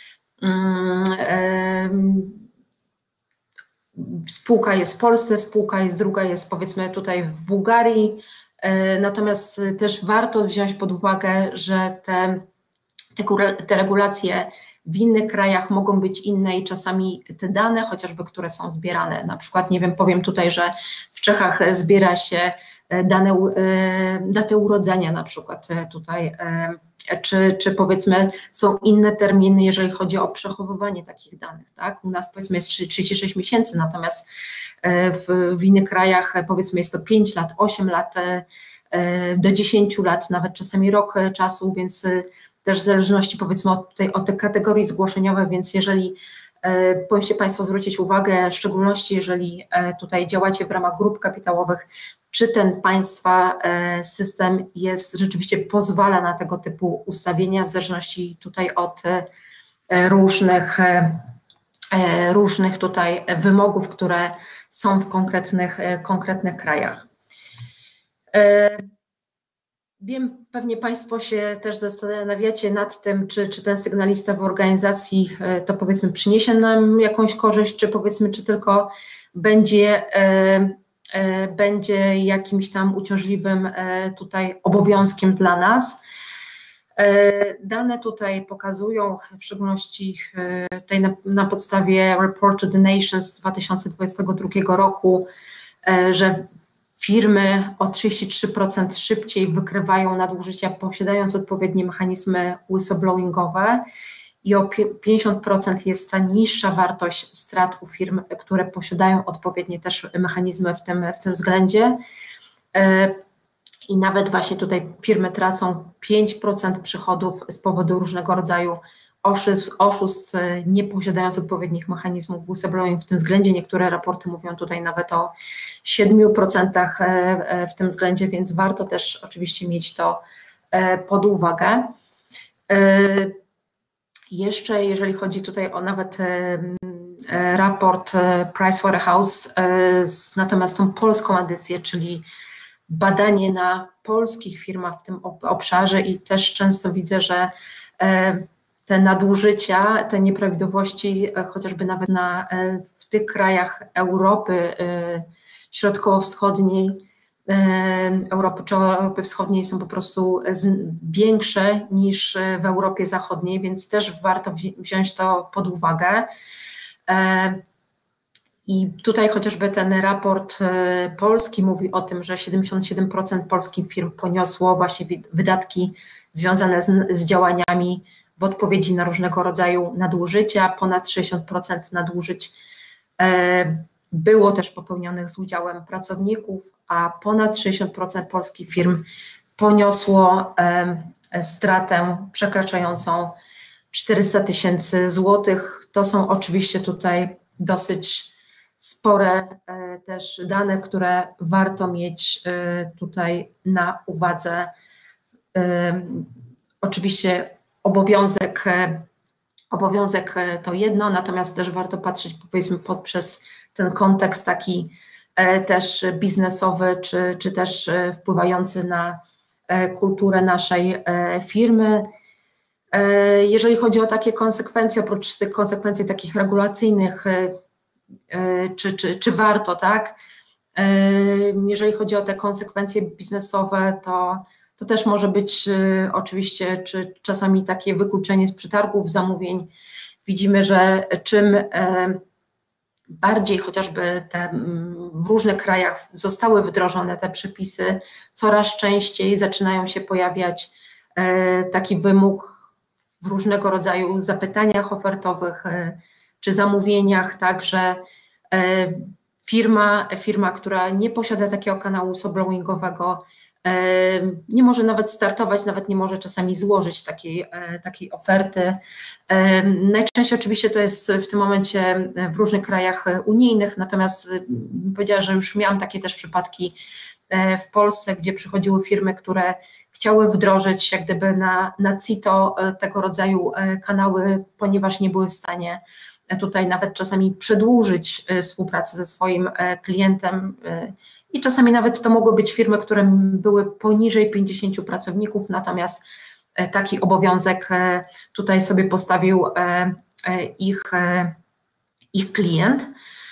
B: spółka jest w Polsce, spółka jest druga, jest powiedzmy tutaj w Bułgarii, natomiast też warto wziąć pod uwagę, że te regulacje w innych krajach mogą być inne i czasami te dane, chociażby które są zbierane, na przykład, nie wiem, powiem tutaj, że w Czechach zbiera się datę urodzenia na przykład tutaj, czy powiedzmy są inne terminy, jeżeli chodzi o przechowywanie takich danych, tak? U nas powiedzmy jest 36 miesięcy, natomiast w innych krajach powiedzmy jest to 5 lat, 8 lat, do 10 lat, nawet czasami rok czasu, więc też w zależności powiedzmy od tej kategorii zgłoszeniowej, więc jeżeli powinniście Państwo zwrócić uwagę, w szczególności jeżeli tutaj działacie w ramach grup kapitałowych, czy ten Państwa system rzeczywiście pozwala na tego typu ustawienia, w zależności tutaj od różnych tutaj wymogów, które są w konkretnych krajach. Wiem, pewnie Państwo się też zastanawiacie nad tym, czy ten sygnalista w organizacji to powiedzmy przyniesie nam jakąś korzyść, czy powiedzmy, czy tylko będzie jakimś tam uciążliwym tutaj obowiązkiem dla nas. Dane tutaj pokazują, w szczególności tutaj na podstawie Report to the Nation z 2022 roku, że firmy o 33% szybciej wykrywają nadużycia, posiadając odpowiednie mechanizmy whistleblowingowe i o 50% jest ta niższa wartość strat u firm, które posiadają odpowiednie też mechanizmy w tym względzie. I nawet właśnie tutaj firmy tracą 5% przychodów z powodu różnego rodzaju oszustw, nie posiadając odpowiednich mechanizmów w whistleblowing w tym względzie. Niektóre raporty mówią tutaj nawet o 7% w tym względzie, więc warto też oczywiście mieć to pod uwagę. Jeszcze jeżeli chodzi tutaj o nawet raport Pricewaterhouse, natomiast tą polską edycję, czyli badanie na polskich firmach w tym obszarze i też często widzę, że te nadużycia, te nieprawidłowości, chociażby nawet w tych krajach Europy Środkowo-Wschodniej, Europy czy Europy Wschodniej są po prostu większe niż w Europie Zachodniej, więc też warto wziąć to pod uwagę. I tutaj chociażby ten raport polski mówi o tym, że 77% polskich firm poniosło właśnie wydatki związane z działaniami w odpowiedzi na różnego rodzaju nadużycia. Ponad 60% nadużyć było też popełnionych z udziałem pracowników, a ponad 60% polskich firm poniosło stratę przekraczającą 400 000 złotych. To są oczywiście tutaj dosyć spore też dane, które warto mieć tutaj na uwadze. Oczywiście obowiązek to jedno, natomiast też warto patrzeć powiedzmy poprzez ten kontekst taki też biznesowy, czy też wpływający na kulturę naszej firmy. Jeżeli chodzi o takie konsekwencje, oprócz tych konsekwencji takich regulacyjnych, czy warto, tak? Jeżeli chodzi o te konsekwencje biznesowe, to też może być oczywiście, czy czasami takie wykluczenie z przetargów, zamówień. Widzimy, że czym bardziej chociażby w różnych krajach zostały wdrożone te przepisy, coraz częściej zaczynają się pojawiać taki wymóg w różnego rodzaju zapytaniach ofertowych czy zamówieniach, tak, że firma, która nie posiada takiego kanału whistleblowingowego, nie może nawet startować, nawet nie może czasami złożyć takiej oferty. Najczęściej oczywiście to jest w tym momencie w różnych krajach unijnych, natomiast powiedziała, że już miałam takie też przypadki w Polsce, gdzie przychodziły firmy, które chciały wdrożyć jak gdyby na CITO tego rodzaju kanały, ponieważ nie były w stanie tutaj nawet czasami przedłużyć współpracę ze swoim klientem i czasami nawet to mogły być firmy, które były poniżej 50 pracowników, natomiast taki obowiązek tutaj sobie postawił ich klient.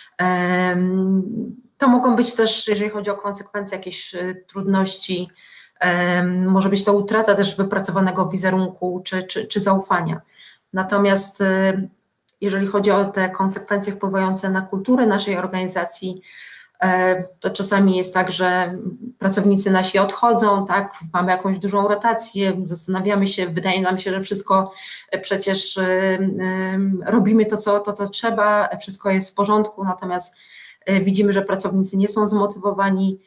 B: To mogą być też, jeżeli chodzi o konsekwencje, jakieś trudności, może być to utrata też wypracowanego wizerunku czy zaufania. Natomiast jeżeli chodzi o te konsekwencje wpływające na kulturę naszej organizacji, To czasami jest tak, że pracownicy nasi odchodzą, tak, mamy jakąś dużą rotację, zastanawiamy się, wydaje nam się, że wszystko przecież robimy to, co trzeba, wszystko jest w porządku, natomiast widzimy, że pracownicy nie są zmotywowani,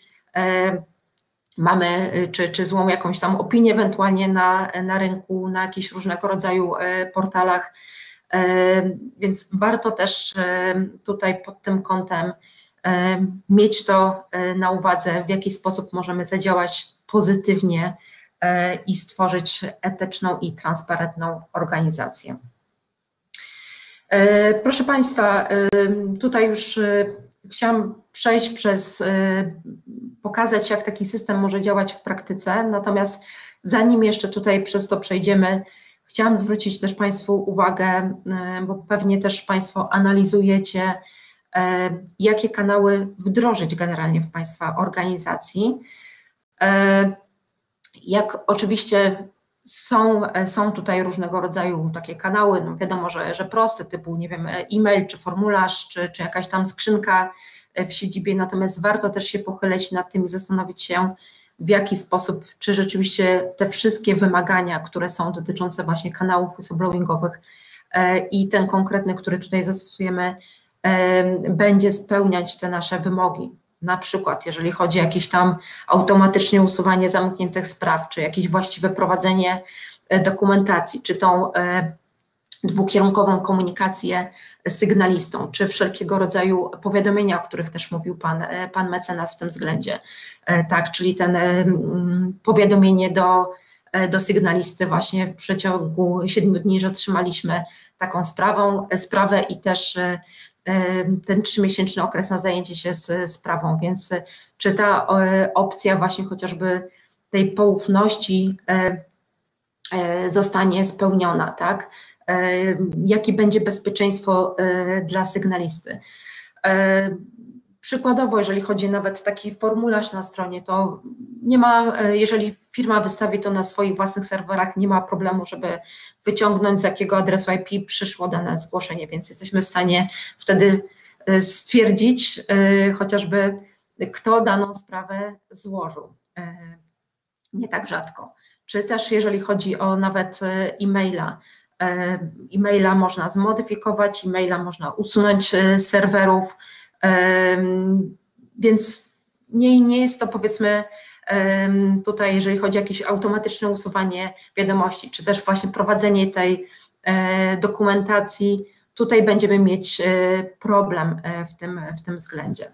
B: mamy czy złą jakąś tam opinię ewentualnie na rynku, na jakichś różnego rodzaju portalach, więc warto też tutaj pod tym kątem mieć to na uwadze, w jaki sposób możemy zadziałać pozytywnie i stworzyć etyczną i transparentną organizację. Proszę Państwa, tutaj już chciałam przejść pokazać, jak taki system może działać w praktyce, natomiast zanim jeszcze tutaj przez to przejdziemy, chciałam zwrócić też Państwu uwagę, bo pewnie też Państwo analizujecie, jakie kanały wdrożyć generalnie w Państwa organizacji. Jak oczywiście są tutaj różnego rodzaju takie kanały, no wiadomo, że proste, typu, nie wiem, e-mail, czy formularz, czy jakaś tam skrzynka w siedzibie, natomiast warto też się pochylić nad tym i zastanowić się, w jaki sposób, czy rzeczywiście te wszystkie wymagania, które są dotyczące właśnie kanałów whistleblowingowych i ten konkretny, który tutaj zastosujemy, będzie spełniać te nasze wymogi. Na przykład, jeżeli chodzi o jakieś tam automatyczne usuwanie zamkniętych spraw, czy jakieś właściwe prowadzenie dokumentacji, czy tą dwukierunkową komunikację z sygnalistą, czy wszelkiego rodzaju powiadomienia, o których też mówił pan mecenas w tym względzie, tak, czyli ten powiadomienie do sygnalisty właśnie w przeciągu 7 dni, że otrzymaliśmy taką sprawę i też ten 3-miesięczny okres na zajęcie się z sprawą, więc czy ta opcja właśnie chociażby tej poufności zostanie spełniona, tak? Jakie będzie bezpieczeństwo dla sygnalisty. Przykładowo, jeżeli chodzi nawet taki formularz na stronie, to nie ma, jeżeli firma wystawi to na swoich własnych serwerach, nie ma problemu, żeby wyciągnąć, z jakiego adresu IP przyszło dane zgłoszenie, więc jesteśmy w stanie wtedy stwierdzić chociażby, kto daną sprawę złożył. Nie tak rzadko. Czy też jeżeli chodzi o nawet e-maila, e-maila można zmodyfikować, e-maila można usunąć z serwerów, więc nie jest to, powiedzmy, tutaj, jeżeli chodzi o jakieś automatyczne usuwanie wiadomości, czy też właśnie prowadzenie tej dokumentacji, tutaj będziemy mieć problem w tym względzie.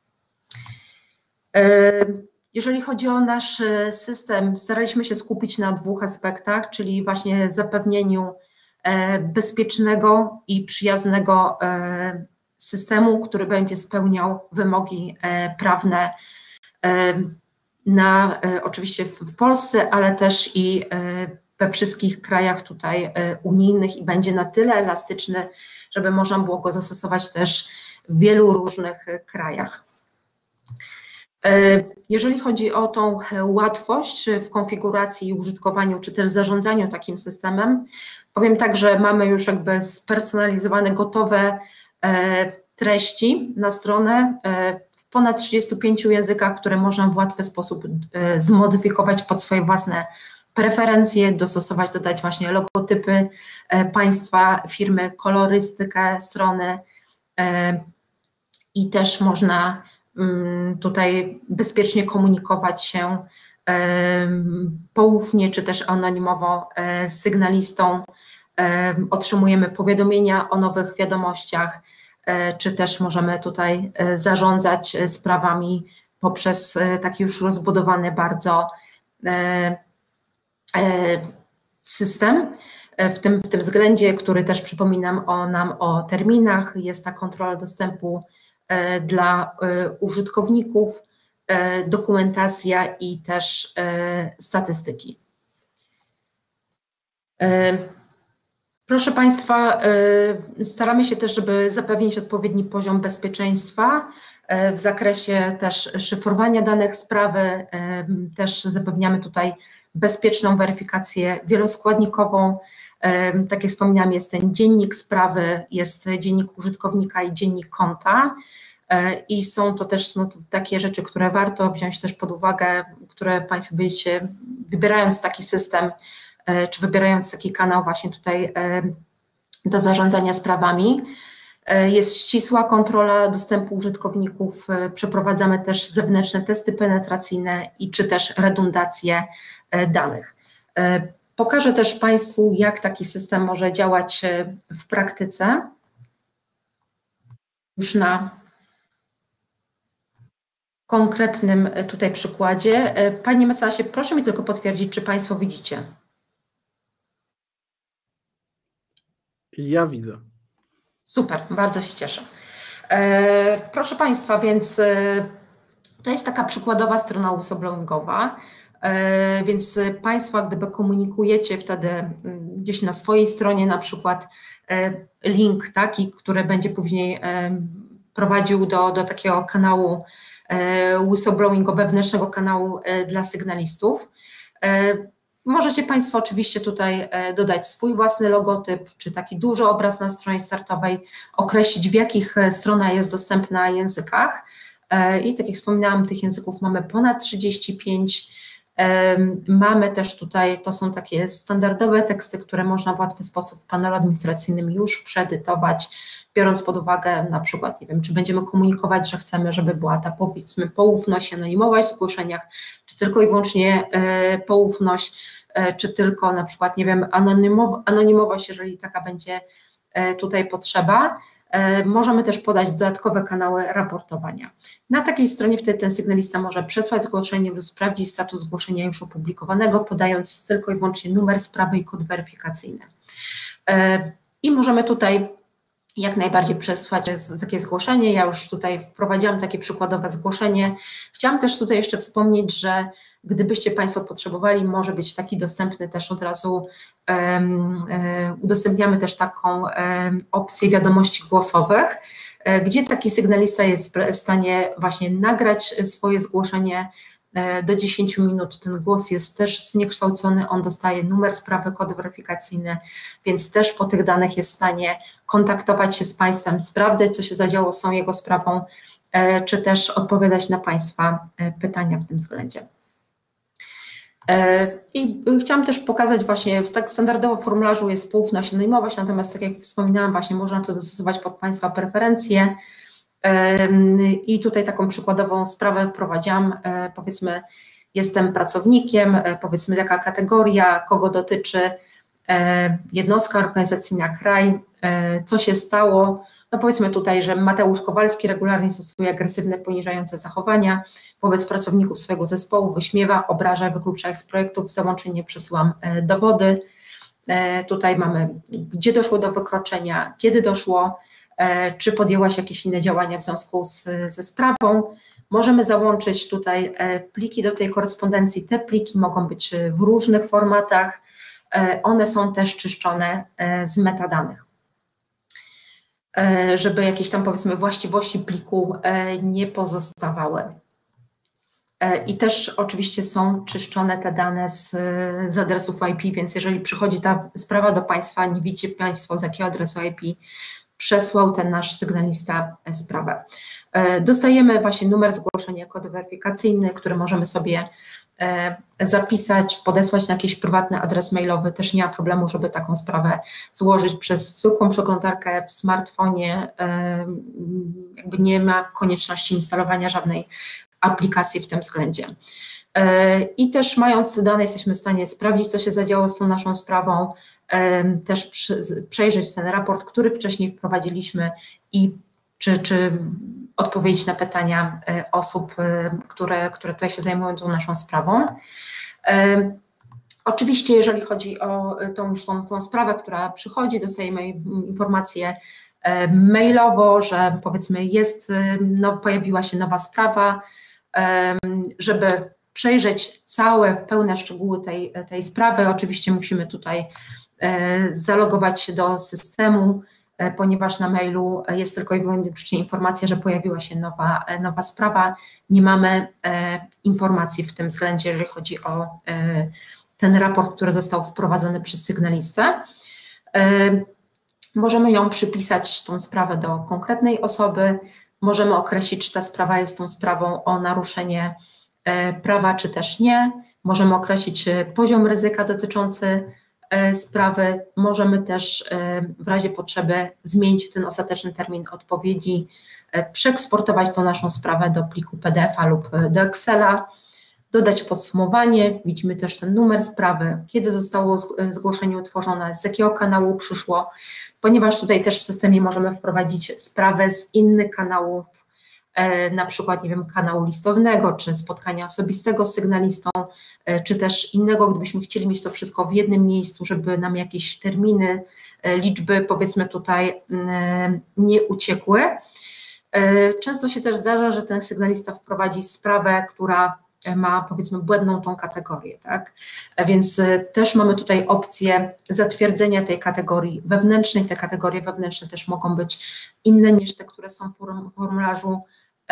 B: Jeżeli chodzi o nasz system, staraliśmy się skupić na 2 aspektach, czyli właśnie zapewnieniu bezpiecznego i przyjaznego systemu, który będzie spełniał wymogi prawne oczywiście w Polsce, ale też i we wszystkich krajach tutaj unijnych i będzie na tyle elastyczny, żeby można było go zastosować też w wielu różnych krajach. Jeżeli chodzi o tą łatwość w konfiguracji i użytkowaniu, czy też zarządzaniu takim systemem, powiem tak, że mamy już jakby spersonalizowane, gotowe treści na stronę w ponad 35 językach, które można w łatwy sposób zmodyfikować pod swoje własne preferencje, dostosować, dodać właśnie logotypy państwa, firmy, kolorystykę strony i też można tutaj bezpiecznie komunikować się poufnie, czy też anonimowo z sygnalistą. Otrzymujemy powiadomienia o nowych wiadomościach, czy też możemy tutaj zarządzać sprawami poprzez taki już rozbudowany bardzo system. W tym względzie, który też przypominam nam o terminach, jest ta kontrola dostępu dla użytkowników, dokumentacja i też statystyki. Proszę Państwa, staramy się też, żeby zapewnić odpowiedni poziom bezpieczeństwa w zakresie też szyfrowania danych sprawy, też zapewniamy tutaj bezpieczną weryfikację wieloskładnikową. Tak jak wspominałam, jest ten dziennik sprawy, jest dziennik użytkownika i dziennik konta. i są to też takie rzeczy, które warto wziąć też pod uwagę, które Państwo będziecie, wybierając taki system, czy wybierając taki kanał właśnie tutaj do zarządzania sprawami. Jest ścisła kontrola dostępu użytkowników, przeprowadzamy też zewnętrzne testy penetracyjne i czy też redundację danych. Pokażę też Państwu, jak taki system może działać w praktyce. Już na konkretnym tutaj przykładzie. Panie mecenasie, proszę mi tylko potwierdzić, czy Państwo widzicie.
A: Ja widzę.
B: Super, bardzo się cieszę. Proszę Państwa, więc to jest taka przykładowa strona whistleblowingowa, więc Państwo jak gdyby komunikujecie wtedy gdzieś na swojej stronie na przykład link taki, który będzie później prowadził do takiego kanału whistleblowingowego, wewnętrznego kanału dla sygnalistów. Możecie Państwo oczywiście tutaj dodać swój własny logotyp, czy taki duży obraz na stronie startowej, określić w jakich strona jest dostępna językach i tak jak wspominałam, tych języków mamy ponad 35. Mamy też tutaj, to są takie standardowe teksty, które można w łatwy sposób w panelu administracyjnym już przeedytować, biorąc pod uwagę na przykład, nie wiem, czy będziemy komunikować, że chcemy, żeby była ta powiedzmy poufność, anonimowość w zgłoszeniach, czy tylko i wyłącznie poufność, czy tylko na przykład, nie wiem, anonimowość, jeżeli taka będzie tutaj potrzeba. Możemy też podać dodatkowe kanały raportowania. Na takiej stronie wtedy ten sygnalista może przesłać zgłoszenie lub sprawdzić status zgłoszenia już opublikowanego, podając tylko i wyłącznie numer sprawy i kod weryfikacyjny. I możemy tutaj jak najbardziej przesłać takie zgłoszenie. Ja już tutaj wprowadziłam takie przykładowe zgłoszenie. Chciałam też tutaj jeszcze wspomnieć, że gdybyście Państwo potrzebowali, może być taki dostępny też od razu, udostępniamy też taką opcję wiadomości głosowych, gdzie taki sygnalista jest w stanie właśnie nagrać swoje zgłoszenie do 10 minut. Ten głos jest też zniekształcony, on dostaje numer sprawy, kod weryfikacyjny, więc też po tych danych jest w stanie kontaktować się z Państwem, sprawdzać, co się zadziało z tą jego sprawą, czy też odpowiadać na Państwa pytania w tym względzie. I chciałam też pokazać właśnie, tak standardowo w formularzu jest poufność, anonimowość, natomiast tak jak wspominałam, właśnie można to dostosować pod Państwa preferencje i tutaj taką przykładową sprawę wprowadziłam, powiedzmy jestem pracownikiem, powiedzmy jaka kategoria, kogo dotyczy, jednostka organizacyjna, kraj, co się stało. No powiedzmy tutaj, że Mateusz Kowalski regularnie stosuje agresywne, poniżające zachowania wobec pracowników swojego zespołu, wyśmiewa, obraża, wyklucza ich z projektów, w załączeniu przesyłam dowody. Tutaj mamy, gdzie doszło do wykroczenia, kiedy doszło, czy podjęłaś jakieś inne działania w związku ze sprawą. Możemy załączyć tutaj pliki do tej korespondencji. Te pliki mogą być w różnych formatach. One są też czyszczone z metadanych, żeby jakieś tam powiedzmy właściwości pliku nie pozostawały. I też oczywiście są czyszczone te dane z adresów IP, więc jeżeli przychodzi ta sprawa do Państwa, nie widzicie Państwo z jakiego adresu IP przesłał ten nasz sygnalista sprawę. Dostajemy właśnie numer zgłoszenia, kod weryfikacyjny, który możemy sobie zapisać, podesłać na jakiś prywatny adres mailowy. Też nie ma problemu, żeby taką sprawę złożyć przez zwykłą przeglądarkę w smartfonie. Jakby nie ma konieczności instalowania żadnej aplikacji w tym względzie. I też mając te dane jesteśmy w stanie sprawdzić, co się zadziało z tą naszą sprawą, też przejrzeć ten raport, który wcześniej wprowadziliśmy i czy odpowiedzieć na pytania osób, które tutaj się zajmują tą naszą sprawą. Oczywiście, jeżeli chodzi o tą sprawę, która przychodzi, dostajemy informację mailowo, że powiedzmy pojawiła się nowa sprawa, żeby przejrzeć całe, pełne szczegóły tej sprawy. Oczywiście musimy tutaj zalogować się do systemu, ponieważ na mailu jest tylko i wyłącznie informacja, że pojawiła się nowa sprawa. Nie mamy informacji w tym względzie, jeżeli chodzi o ten raport, który został wprowadzony przez sygnalistę. Możemy ją przypisać, tą sprawę do konkretnej osoby. możemy określić, czy ta sprawa jest tą sprawą o naruszenie prawa, czy też nie. Możemy określić poziom ryzyka dotyczący sprawy. Możemy też w razie potrzeby zmienić ten ostateczny termin odpowiedzi, przeeksportować tą naszą sprawę do pliku PDF-a lub do Excela, dodać podsumowanie. Widzimy też ten numer sprawy, kiedy zostało zgłoszenie utworzone, z jakiego kanału przyszło, ponieważ tutaj też w systemie możemy wprowadzić sprawę z innych kanałów, na przykład, nie wiem, kanału listownego, czy spotkania osobistego z sygnalistą, czy też innego, gdybyśmy chcieli mieć to wszystko w jednym miejscu, żeby nam jakieś terminy, liczby, powiedzmy tutaj, nie uciekły. Często się też zdarza, że ten sygnalista wprowadzi sprawę, która ma, powiedzmy, błędną tą kategorię, tak? Więc też mamy tutaj opcję zatwierdzenia tej kategorii wewnętrznej. Te kategorie wewnętrzne też mogą być inne niż te, które są w formularzu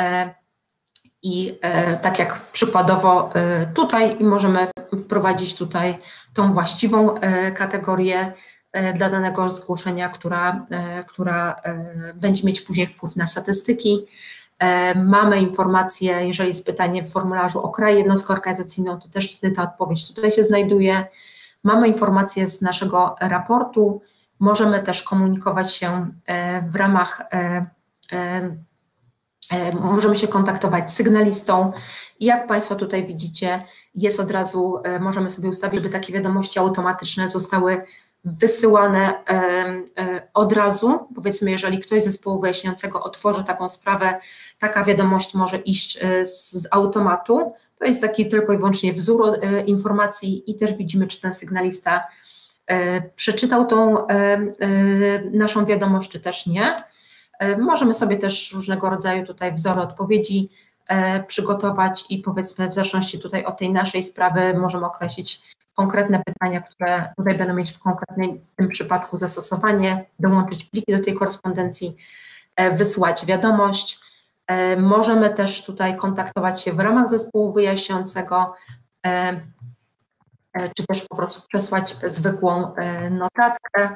B: i tak jak przykładowo tutaj, i możemy wprowadzić tutaj tą właściwą kategorię dla danego zgłoszenia, która będzie mieć później wpływ na statystyki. Mamy informację, jeżeli jest pytanie w formularzu o kraj, jednostkę organizacyjną, to też ta odpowiedź tutaj się znajduje. Mamy informację z naszego raportu, możemy też komunikować się w ramach, możemy się kontaktować z sygnalistą i jak Państwo tutaj widzicie, jest od razu, możemy sobie ustawić, żeby takie wiadomości automatyczne zostały wysyłane od razu. Powiedzmy, jeżeli ktoś z zespołu wyjaśniającego otworzy taką sprawę, taka wiadomość może iść z automatu. To jest taki tylko i wyłącznie wzór informacji i też widzimy, czy ten sygnalista przeczytał tą naszą wiadomość, czy też nie. Możemy sobie też różnego rodzaju tutaj wzory odpowiedzi przygotować i powiedzmy w zależności tutaj od tej naszej sprawy możemy określić konkretne pytania, które tutaj będą mieć w konkretnym w tym przypadku zastosowanie, dołączyć pliki do tej korespondencji, wysłać wiadomość. Możemy też tutaj kontaktować się w ramach zespołu wyjaśniającego, czy też po prostu przesłać zwykłą notatkę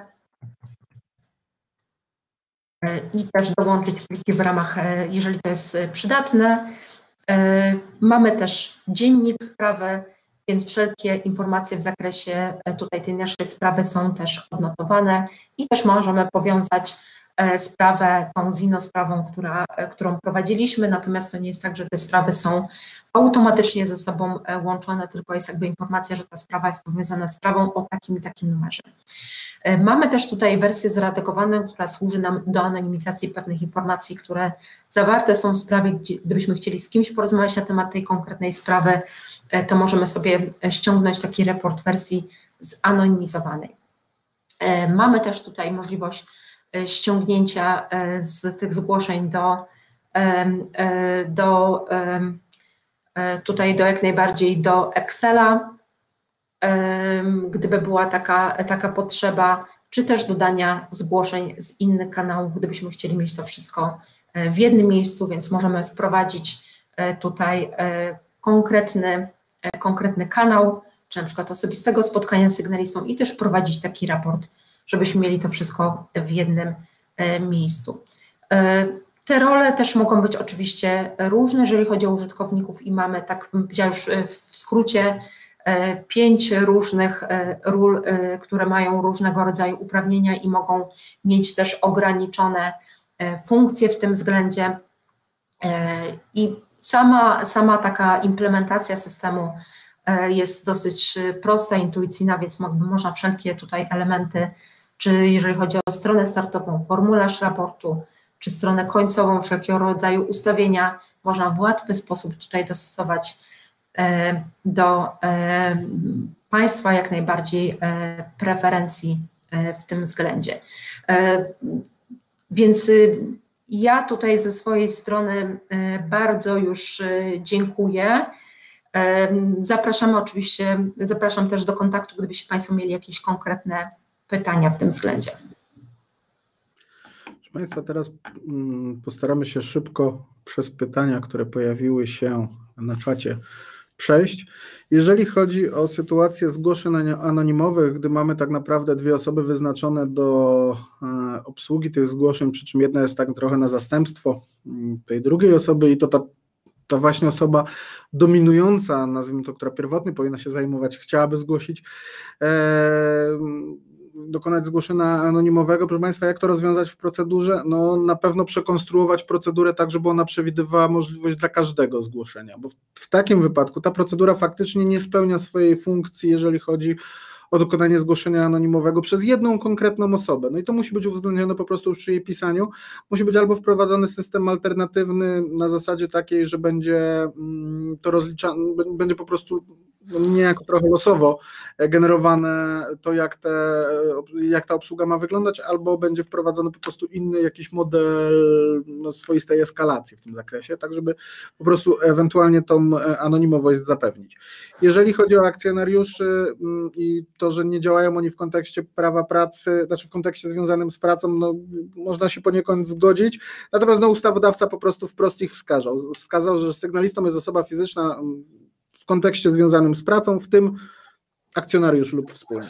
B: i też dołączyć pliki w ramach, jeżeli to jest przydatne. Mamy też dziennik sprawy, więc wszelkie informacje w zakresie tutaj tej naszej sprawy są też odnotowane i też możemy powiązać sprawę tą z inną sprawą, którą prowadziliśmy, natomiast to nie jest tak, że te sprawy są automatycznie ze sobą łączone, tylko jest jakby informacja, że ta sprawa jest powiązana z sprawą o takim i takim numerze. Mamy też tutaj wersję zredagowaną, która służy nam do anonimizacji pewnych informacji, które zawarte są w sprawie, gdybyśmy chcieli z kimś porozmawiać na temat tej konkretnej sprawy, to możemy sobie ściągnąć taki raport wersji zanonimizowanej. Mamy też tutaj możliwość ściągnięcia z tych zgłoszeń tutaj jak najbardziej do Excela, gdyby była taka potrzeba, czy też dodania zgłoszeń z innych kanałów, gdybyśmy chcieli mieć to wszystko w jednym miejscu, więc możemy wprowadzić tutaj konkretny kanał, czy na przykład osobistego spotkania z sygnalistą i też prowadzić taki raport, żebyśmy mieli to wszystko w jednym miejscu. Te role też mogą być oczywiście różne, jeżeli chodzi o użytkowników i mamy, tak bym powiedziała już w skrócie, 5 różnych ról, które mają różnego rodzaju uprawnienia i mogą mieć też ograniczone funkcje w tym względzie. I sama taka implementacja systemu jest dosyć prosta, intuicyjna, więc można wszelkie tutaj elementy, czy jeżeli chodzi o stronę startową, formularz raportu, czy stronę końcową, wszelkiego rodzaju ustawienia, można w łatwy sposób tutaj dostosować do Państwa jak najbardziej preferencji w tym względzie. Więc ja tutaj ze swojej strony bardzo już dziękuję. Zapraszam też do kontaktu, gdybyście Państwo mieli jakieś konkretne pytania w tym względzie.
A: Proszę Państwa, teraz postaramy się szybko przez pytania, które pojawiły się na czacie, przejść. Jeżeli chodzi o sytuację zgłoszeń anonimowych, gdy mamy tak naprawdę 2 osoby wyznaczone do obsługi tych zgłoszeń, przy czym jedna jest tak trochę na zastępstwo tej drugiej osoby i to ta właśnie osoba dominująca, nazwijmy to, która pierwotnie powinna się zajmować, chciałaby zgłosić, dokonać zgłoszenia anonimowego. Proszę Państwa, jak to rozwiązać w procedurze? No na pewno przekonstruować procedurę tak, żeby ona przewidywała możliwość dla każdego zgłoszenia, bo w takim wypadku ta procedura faktycznie nie spełnia swojej funkcji, jeżeli chodzi o dokonanie zgłoszenia anonimowego przez jedną konkretną osobę. No i to musi być uwzględnione po prostu przy jej pisaniu. Musi być albo wprowadzony system alternatywny na zasadzie takiej, że będzie to rozliczane, będzie po prostu niejako trochę losowo generowane to, jak ta obsługa ma wyglądać, albo będzie wprowadzony po prostu inny jakiś model swoistej eskalacji w tym zakresie, tak żeby po prostu ewentualnie tą anonimowość zapewnić. Jeżeli chodzi o akcjonariuszy i to, że nie działają oni w kontekście prawa pracy, znaczy w kontekście związanym z pracą, no, można się poniekąd zgodzić, natomiast ustawodawca po prostu wprost ich wskazał, że sygnalistą jest osoba fizyczna w kontekście związanym z pracą, w tym akcjonariusz lub wspólnik.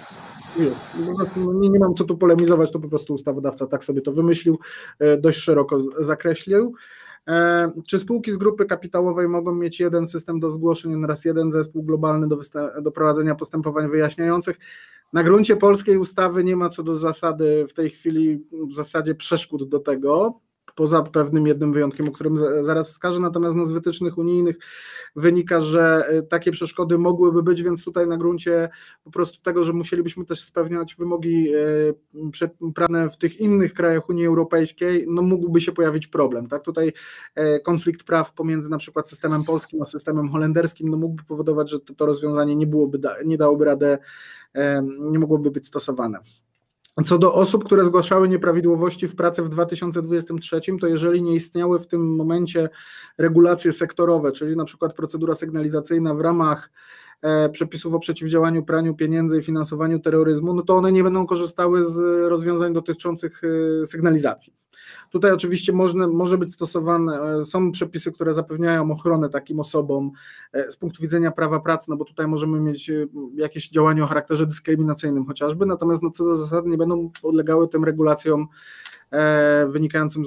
A: Nie mam co tu polemizować, to po prostu ustawodawca tak sobie to wymyślił, dość szeroko zakreślił. Czy spółki z grupy kapitałowej mogą mieć jeden system do zgłoszeń oraz jeden zespół globalny do prowadzenia postępowań wyjaśniających? Na gruncie polskiej ustawy nie ma co do zasady w tej chwili w zasadzie przeszkód do tego, poza pewnym jednym wyjątkiem, o którym zaraz wskażę, natomiast z wytycznych unijnych wynika, że takie przeszkody mogłyby być, więc tutaj na gruncie po prostu tego, że musielibyśmy też spełniać wymogi prawne w tych innych krajach Unii Europejskiej, no mógłby się pojawić problem, tak? Tutaj konflikt praw pomiędzy na przykład systemem polskim a systemem holenderskim, no mógłby powodować, że to rozwiązanie nie dałoby radę, nie mogłoby być stosowane. Co do osób, które zgłaszały nieprawidłowości w pracy w 2023, to jeżeli nie istniały w tym momencie regulacje sektorowe, czyli na przykład procedura sygnalizacyjna w ramach przepisów o przeciwdziałaniu praniu pieniędzy i finansowaniu terroryzmu, no to one nie będą korzystały z rozwiązań dotyczących sygnalizacji. Tutaj oczywiście może być stosowane, są przepisy, które zapewniają ochronę takim osobom z punktu widzenia prawa pracy, no bo tutaj możemy mieć jakieś działania o charakterze dyskryminacyjnym chociażby, natomiast co do zasady nie będą podlegały tym regulacjom wynikającym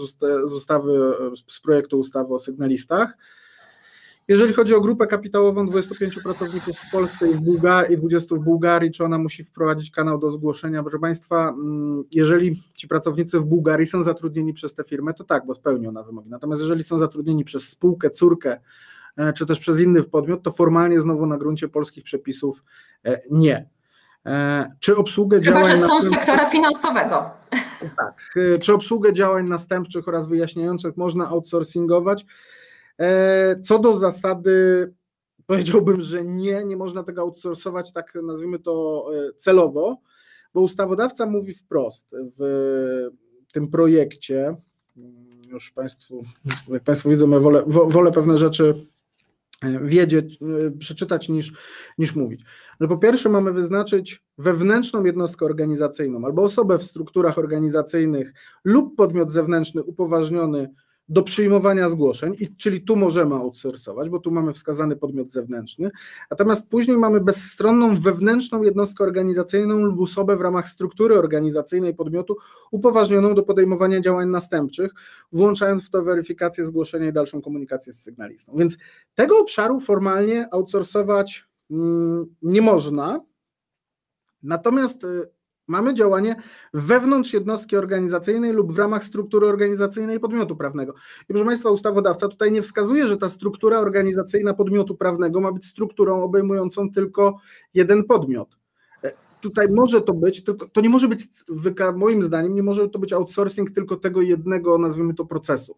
A: z projektu ustawy o sygnalistach. Jeżeli chodzi o grupę kapitałową 25 pracowników w Polsce i 20 w Bułgarii, czy ona musi wprowadzić kanał do zgłoszenia? Proszę Państwa, jeżeli ci pracownicy w Bułgarii są zatrudnieni przez tę firmę, to tak, bo spełni ona wymogi. Natomiast jeżeli są zatrudnieni przez spółkę, córkę, czy też przez inny podmiot, to formalnie znowu na gruncie polskich przepisów nie. Czy obsługę
B: Chyba, że są z sektora finansowego.
A: Tak. Czy obsługę działań następczych oraz wyjaśniających można outsourcingować? Co do zasady powiedziałbym, że nie można tego outsourcować, tak nazwijmy to celowo, bo ustawodawca mówi wprost w tym projekcie, już jak Państwo widzą, ja wolę pewne rzeczy wiedzieć, przeczytać niż mówić, że po pierwsze mamy wyznaczyć wewnętrzną jednostkę organizacyjną albo osobę w strukturach organizacyjnych lub podmiot zewnętrzny upoważniony do przyjmowania zgłoszeń, czyli tu możemy outsourcować, bo tu mamy wskazany podmiot zewnętrzny, natomiast później mamy bezstronną wewnętrzną jednostkę organizacyjną lub osobę w ramach struktury organizacyjnej podmiotu upoważnioną do podejmowania działań następczych, włączając w to weryfikację zgłoszenia i dalszą komunikację z sygnalistą. Więc tego obszaru formalnie outsourcować nie można, natomiast mamy działanie wewnątrz jednostki organizacyjnej lub w ramach struktury organizacyjnej podmiotu prawnego. I proszę Państwa, ustawodawca tutaj nie wskazuje, że ta struktura organizacyjna podmiotu prawnego ma być strukturą obejmującą tylko jeden podmiot. Tutaj może to być, to nie może być, moim zdaniem, nie może to być outsourcing tylko tego jednego, nazwijmy to, procesu.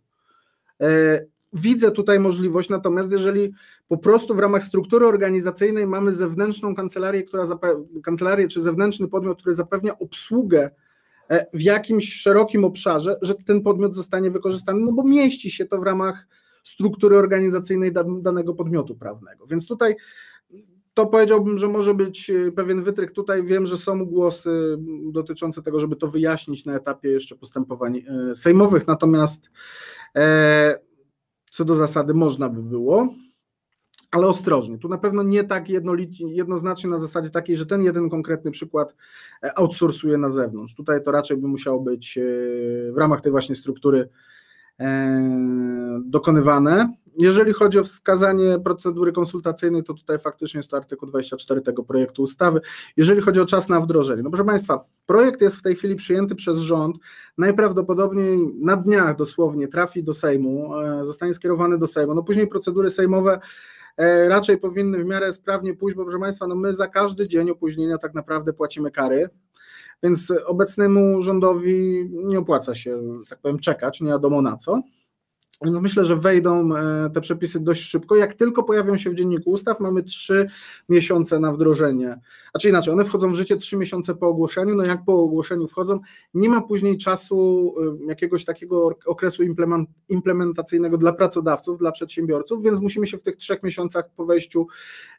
A: Widzę tutaj możliwość, natomiast jeżeli po prostu w ramach struktury organizacyjnej mamy zewnętrzną kancelarię czy zewnętrzny podmiot, który zapewnia obsługę w jakimś szerokim obszarze, że ten podmiot zostanie wykorzystany, no bo mieści się to w ramach struktury organizacyjnej danego podmiotu prawnego. Więc tutaj to powiedziałbym, że może być pewien wytrych. Tutaj wiem, że są głosy dotyczące tego, żeby to wyjaśnić na etapie jeszcze postępowań sejmowych, natomiast co do zasady można by było. ale ostrożnie. Tu na pewno nie tak jednoznacznie na zasadzie takiej, że ten jeden konkretny przykład outsourcuje na zewnątrz. Tutaj to raczej by musiało być w ramach tej właśnie struktury dokonywane. Jeżeli chodzi o wskazanie procedury konsultacyjnej, to tutaj faktycznie jest to artykuł 24 tego projektu ustawy. Jeżeli chodzi o czas na wdrożenie, no proszę Państwa, projekt jest w tej chwili przyjęty przez rząd, najprawdopodobniej na dniach dosłownie trafi do Sejmu, zostanie skierowany do Sejmu, no później procedury sejmowe raczej powinny w miarę sprawnie pójść, bo proszę Państwa, no my za każdy dzień opóźnienia tak naprawdę płacimy kary, więc obecnemu rządowi nie opłaca się, tak powiem, czekać, nie wiadomo na co. Więc myślę, że wejdą te przepisy dość szybko. Jak tylko pojawią się w Dzienniku Ustaw, mamy 3 miesiące na wdrożenie. Znaczy inaczej, one wchodzą w życie 3 miesiące po ogłoszeniu, no jak po ogłoszeniu wchodzą, nie ma później czasu jakiegoś takiego okresu implementacyjnego dla pracodawców, dla przedsiębiorców, więc musimy się w tych 3 miesiącach po wejściu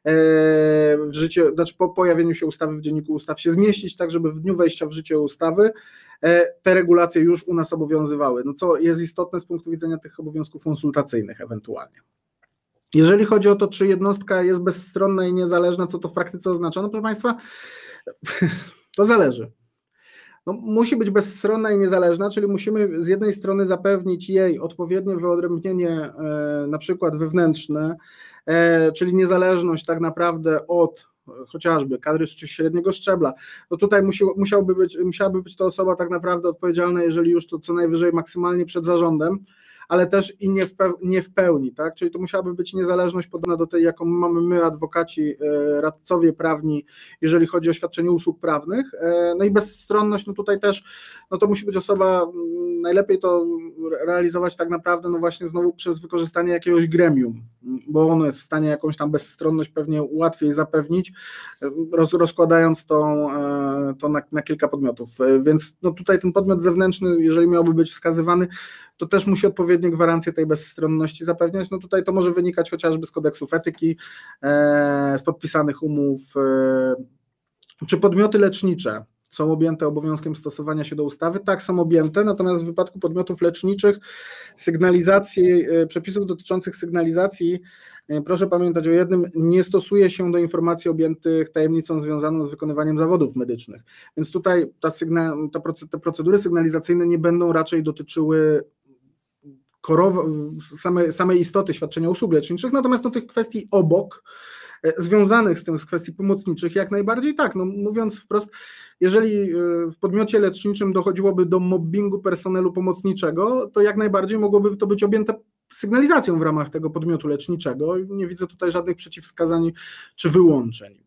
A: w życie, znaczy po pojawieniu się ustawy w Dzienniku Ustaw się zmieścić, tak żeby w dniu wejścia w życie ustawy te regulacje już u nas obowiązywały, no co jest istotne z punktu widzenia tych obowiązków konsultacyjnych ewentualnie. Jeżeli chodzi o to, czy jednostka jest bezstronna i niezależna, co to w praktyce oznacza, no proszę Państwa, to zależy. No, musi być bezstronna i niezależna, czyli musimy z jednej strony zapewnić jej odpowiednie wyodrębnienie na przykład wewnętrzne, czyli niezależność tak naprawdę od chociażby kadry średniego szczebla, no tutaj musiałaby być to osoba tak naprawdę odpowiedzialna, jeżeli już to co najwyżej maksymalnie przed zarządem, ale też i nie w pełni, tak? Czyli to musiałaby być niezależność podobna do tej, jaką mamy my, adwokaci, radcowie prawni, jeżeli chodzi o świadczenie usług prawnych, no i bezstronność, no tutaj też, no to musi być osoba, najlepiej to realizować tak naprawdę, no właśnie znowu przez wykorzystanie jakiegoś gremium, bo ono jest w stanie jakąś tam bezstronność pewnie łatwiej zapewnić, rozkładając to na kilka podmiotów, więc no tutaj ten podmiot zewnętrzny, jeżeli miałby być wskazywany, to też musi odpowiednie gwarancje tej bezstronności zapewniać. No tutaj to może wynikać chociażby z kodeksów etyki, z podpisanych umów. Czy podmioty lecznicze są objęte obowiązkiem stosowania się do ustawy? Tak, są objęte, natomiast w wypadku podmiotów leczniczych przepisów dotyczących sygnalizacji, proszę pamiętać o jednym, nie stosuje się do informacji objętych tajemnicą związaną z wykonywaniem zawodów medycznych. Więc tutaj te procedury sygnalizacyjne nie będą raczej dotyczyły samej istoty świadczenia usług leczniczych, natomiast do tych kwestii obok, związanych z tym, z kwestii pomocniczych, jak najbardziej tak, no mówiąc wprost, jeżeli w podmiocie leczniczym dochodziłoby do mobbingu personelu pomocniczego, to jak najbardziej mogłoby to być objęte sygnalizacją w ramach tego podmiotu leczniczego. Nie widzę tutaj żadnych przeciwwskazań czy wyłączeń.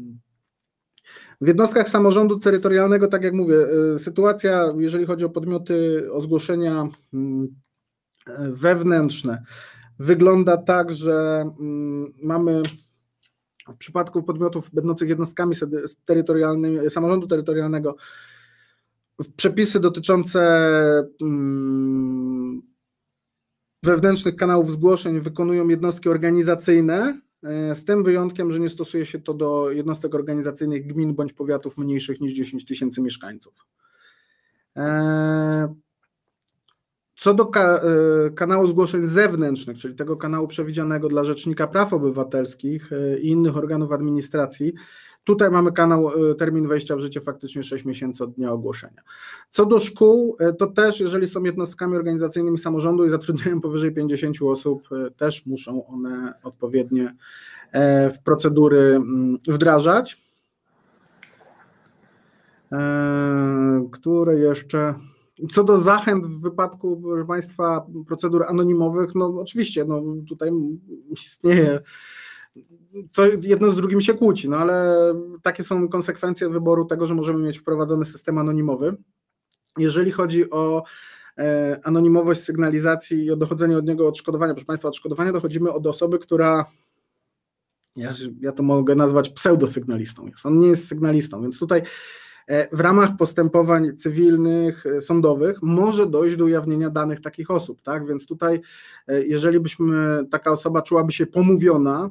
A: W jednostkach samorządu terytorialnego, tak jak mówię, sytuacja, jeżeli chodzi o podmioty, o zgłoszenia wewnętrzne, wygląda tak, że mamy w przypadku podmiotów będących jednostkami terytorialnymi, samorządu terytorialnego przepisy dotyczące wewnętrznych kanałów zgłoszeń wykonują jednostki organizacyjne, z tym wyjątkiem, że nie stosuje się to do jednostek organizacyjnych gmin bądź powiatów mniejszych niż 10 000 mieszkańców. Co do kanału zgłoszeń zewnętrznych, czyli tego kanału przewidzianego dla Rzecznika Praw Obywatelskich i innych organów administracji, tutaj mamy termin wejścia w życie faktycznie 6 miesięcy od dnia ogłoszenia. Co do szkół, to też jeżeli są jednostkami organizacyjnymi samorządu i zatrudniają powyżej 50 osób, też muszą one odpowiednie w procedury wdrażać. Które jeszcze... Co do zachęt w wypadku, proszę Państwa, procedur anonimowych, no oczywiście, no tutaj istnieje, to jedno z drugim się kłóci, no ale takie są konsekwencje wyboru tego, że możemy mieć wprowadzony system anonimowy. Jeżeli chodzi o anonimowość sygnalizacji i o dochodzenie od niego odszkodowania, proszę Państwa, odszkodowania dochodzimy od osoby, która, ja to mogę nazwać pseudosygnalistą, on nie jest sygnalistą, więc tutaj w ramach postępowań cywilnych, sądowych może dojść do ujawnienia danych takich osób, tak? Więc tutaj, jeżeli taka osoba czułaby się pomówiona,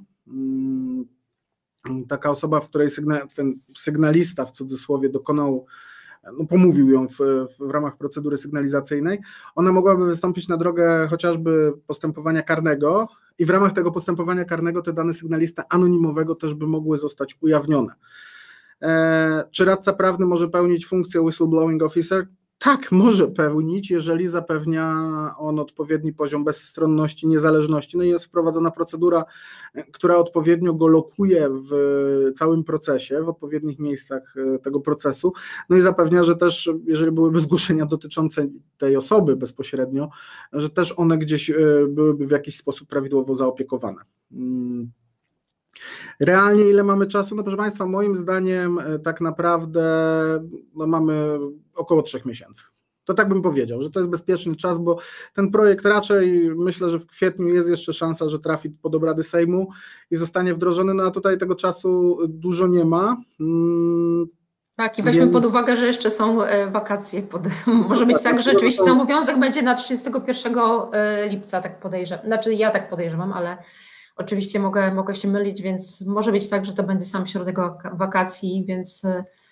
A: taka osoba, w której ten sygnalista w cudzysłowie dokonał no, pomówił ją w ramach procedury sygnalizacyjnej, ona mogłaby wystąpić na drogę chociażby postępowania karnego i w ramach tego postępowania karnego te dane sygnalisty anonimowego też by mogły zostać ujawnione. Czy radca prawny może pełnić funkcję whistleblowing officer? Tak, może pełnić, jeżeli zapewnia on odpowiedni poziom bezstronności, niezależności. No i jest wprowadzona procedura, która odpowiednio go lokuje w całym procesie, w odpowiednich miejscach tego procesu. No i zapewnia, że też, jeżeli byłyby zgłoszenia dotyczące tej osoby bezpośrednio, że też one gdzieś byłyby w jakiś sposób prawidłowo zaopiekowane. Realnie ile mamy czasu? No proszę Państwa, moim zdaniem tak naprawdę no mamy około 3 miesięcy. To tak bym powiedział, że to jest bezpieczny czas, bo ten projekt raczej myślę, że w kwietniu jest jeszcze szansa, że trafi pod obrady Sejmu i zostanie wdrożony, no a tutaj tego czasu dużo nie ma.
B: Tak, i weźmy pod uwagę, że jeszcze są wakacje. Może być tak, że rzeczywiście obowiązek będzie na 31 lipca, tak podejrzewam. Znaczy ja tak podejrzewam, ale oczywiście mogę się mylić, więc może być tak, że to będzie sam środek wakacji, więc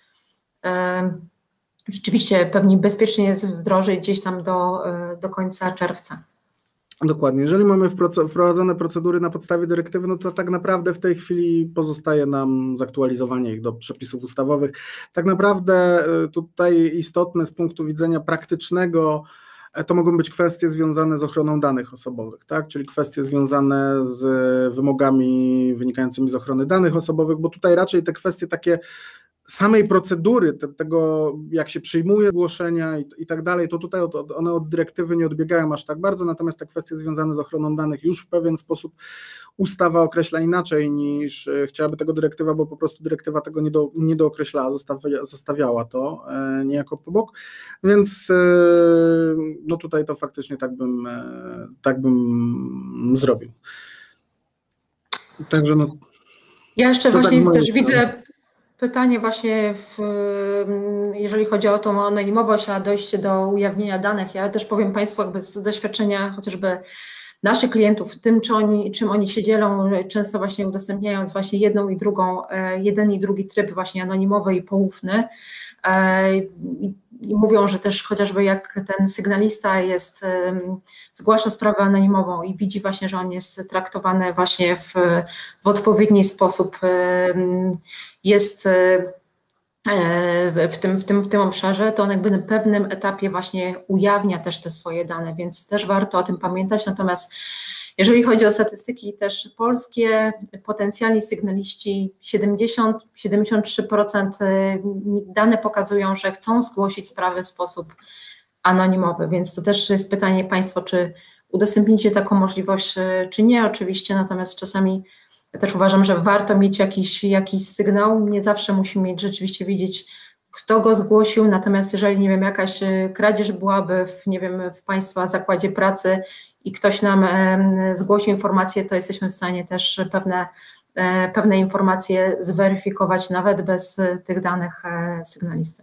B: rzeczywiście pewnie bezpiecznie jest wdrożyć gdzieś tam do końca czerwca.
A: Dokładnie. Jeżeli mamy wprowadzone procedury na podstawie dyrektywy, no to tak naprawdę w tej chwili pozostaje nam zaktualizowanie ich do przepisów ustawowych. Tak naprawdę tutaj istotne z punktu widzenia praktycznego to mogą być kwestie związane z ochroną danych osobowych, tak? Czyli kwestie związane z wymogami wynikającymi z ochrony danych osobowych, bo tutaj raczej te kwestie takie samej procedury, tego jak się przyjmuje zgłoszenia i tak dalej, to tutaj one od dyrektywy nie odbiegają aż tak bardzo, natomiast te kwestie związane z ochroną danych już w pewien sposób ustawa określa inaczej niż chciałaby tego dyrektywa, bo po prostu dyrektywa tego nie dookreślała, zostawiała to niejako po bok, więc no tutaj to faktycznie tak bym zrobił. Także no.
B: Ja jeszcze właśnie tak też widzę pytanie właśnie, jeżeli chodzi o tą anonimowość, a dojście do ujawnienia danych. Ja też powiem Państwu jakby z doświadczenia chociażby naszych klientów, tym czym oni się dzielą, często właśnie udostępniając właśnie jeden i drugi tryb właśnie anonimowy i poufny. I mówią, że też chociażby jak ten sygnalista zgłasza sprawę anonimową i widzi właśnie, że on jest traktowany właśnie w odpowiedni sposób, jest w tym obszarze, to on jakby na pewnym etapie właśnie ujawnia też te swoje dane, więc też warto o tym pamiętać. Natomiast jeżeli chodzi o statystyki też polskie, potencjalni sygnaliści 73% dane pokazują, że chcą zgłosić sprawę w sposób anonimowy, więc to też jest pytanie Państwo, czy udostępnicie taką możliwość, czy nie oczywiście, natomiast czasami ja też uważam, że warto mieć jakiś sygnał, nie zawsze musimy mieć rzeczywiście wiedzieć, kto go zgłosił, natomiast jeżeli, nie wiem, jakaś kradzież byłaby w Państwa zakładzie pracy i ktoś nam zgłosił informację, to jesteśmy w stanie też pewne informacje zweryfikować nawet bez tych danych sygnalisty.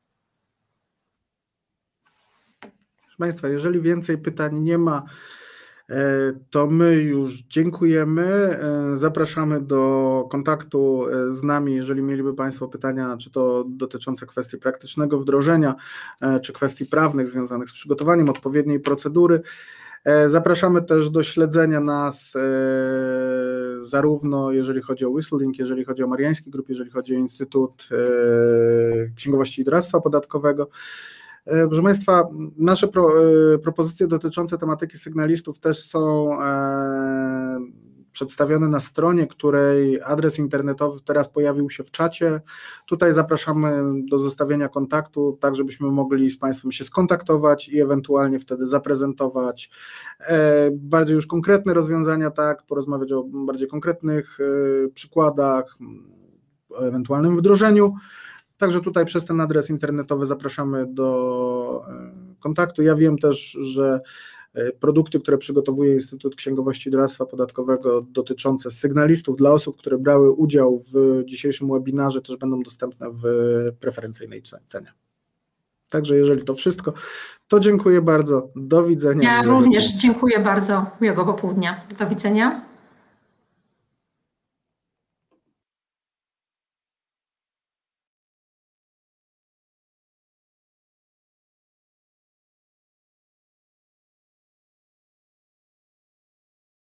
A: Proszę Państwa, jeżeli więcej pytań nie ma, to my już dziękujemy, zapraszamy do kontaktu z nami, jeżeli mieliby Państwo pytania, czy to dotyczące kwestii praktycznego wdrożenia, czy kwestii prawnych związanych z przygotowaniem odpowiedniej procedury. Zapraszamy też do śledzenia nas zarówno jeżeli chodzi o Whistling, jeżeli chodzi o Mariański Group, jeżeli chodzi o Instytut Księgowości i Doradztwa Podatkowego. Proszę Państwa, nasze propozycje dotyczące tematyki sygnalistów też są przedstawione na stronie, której adres internetowy teraz pojawił się w czacie. Tutaj zapraszamy do zostawienia kontaktu, tak żebyśmy mogli z Państwem się skontaktować i ewentualnie wtedy zaprezentować bardziej już konkretne rozwiązania, tak, porozmawiać o bardziej konkretnych przykładach, o ewentualnym wdrożeniu. Także tutaj przez ten adres internetowy zapraszamy do kontaktu. Ja wiem też, że produkty, które przygotowuje Instytut Księgowości i Doradztwa Podatkowego dotyczące sygnalistów dla osób, które brały udział w dzisiejszym webinarze, też będą dostępne w preferencyjnej cenie. Także jeżeli to wszystko, to dziękuję bardzo. Do widzenia.
B: Ja również dziękuję bardzo. Miłego popołudnia. Do widzenia.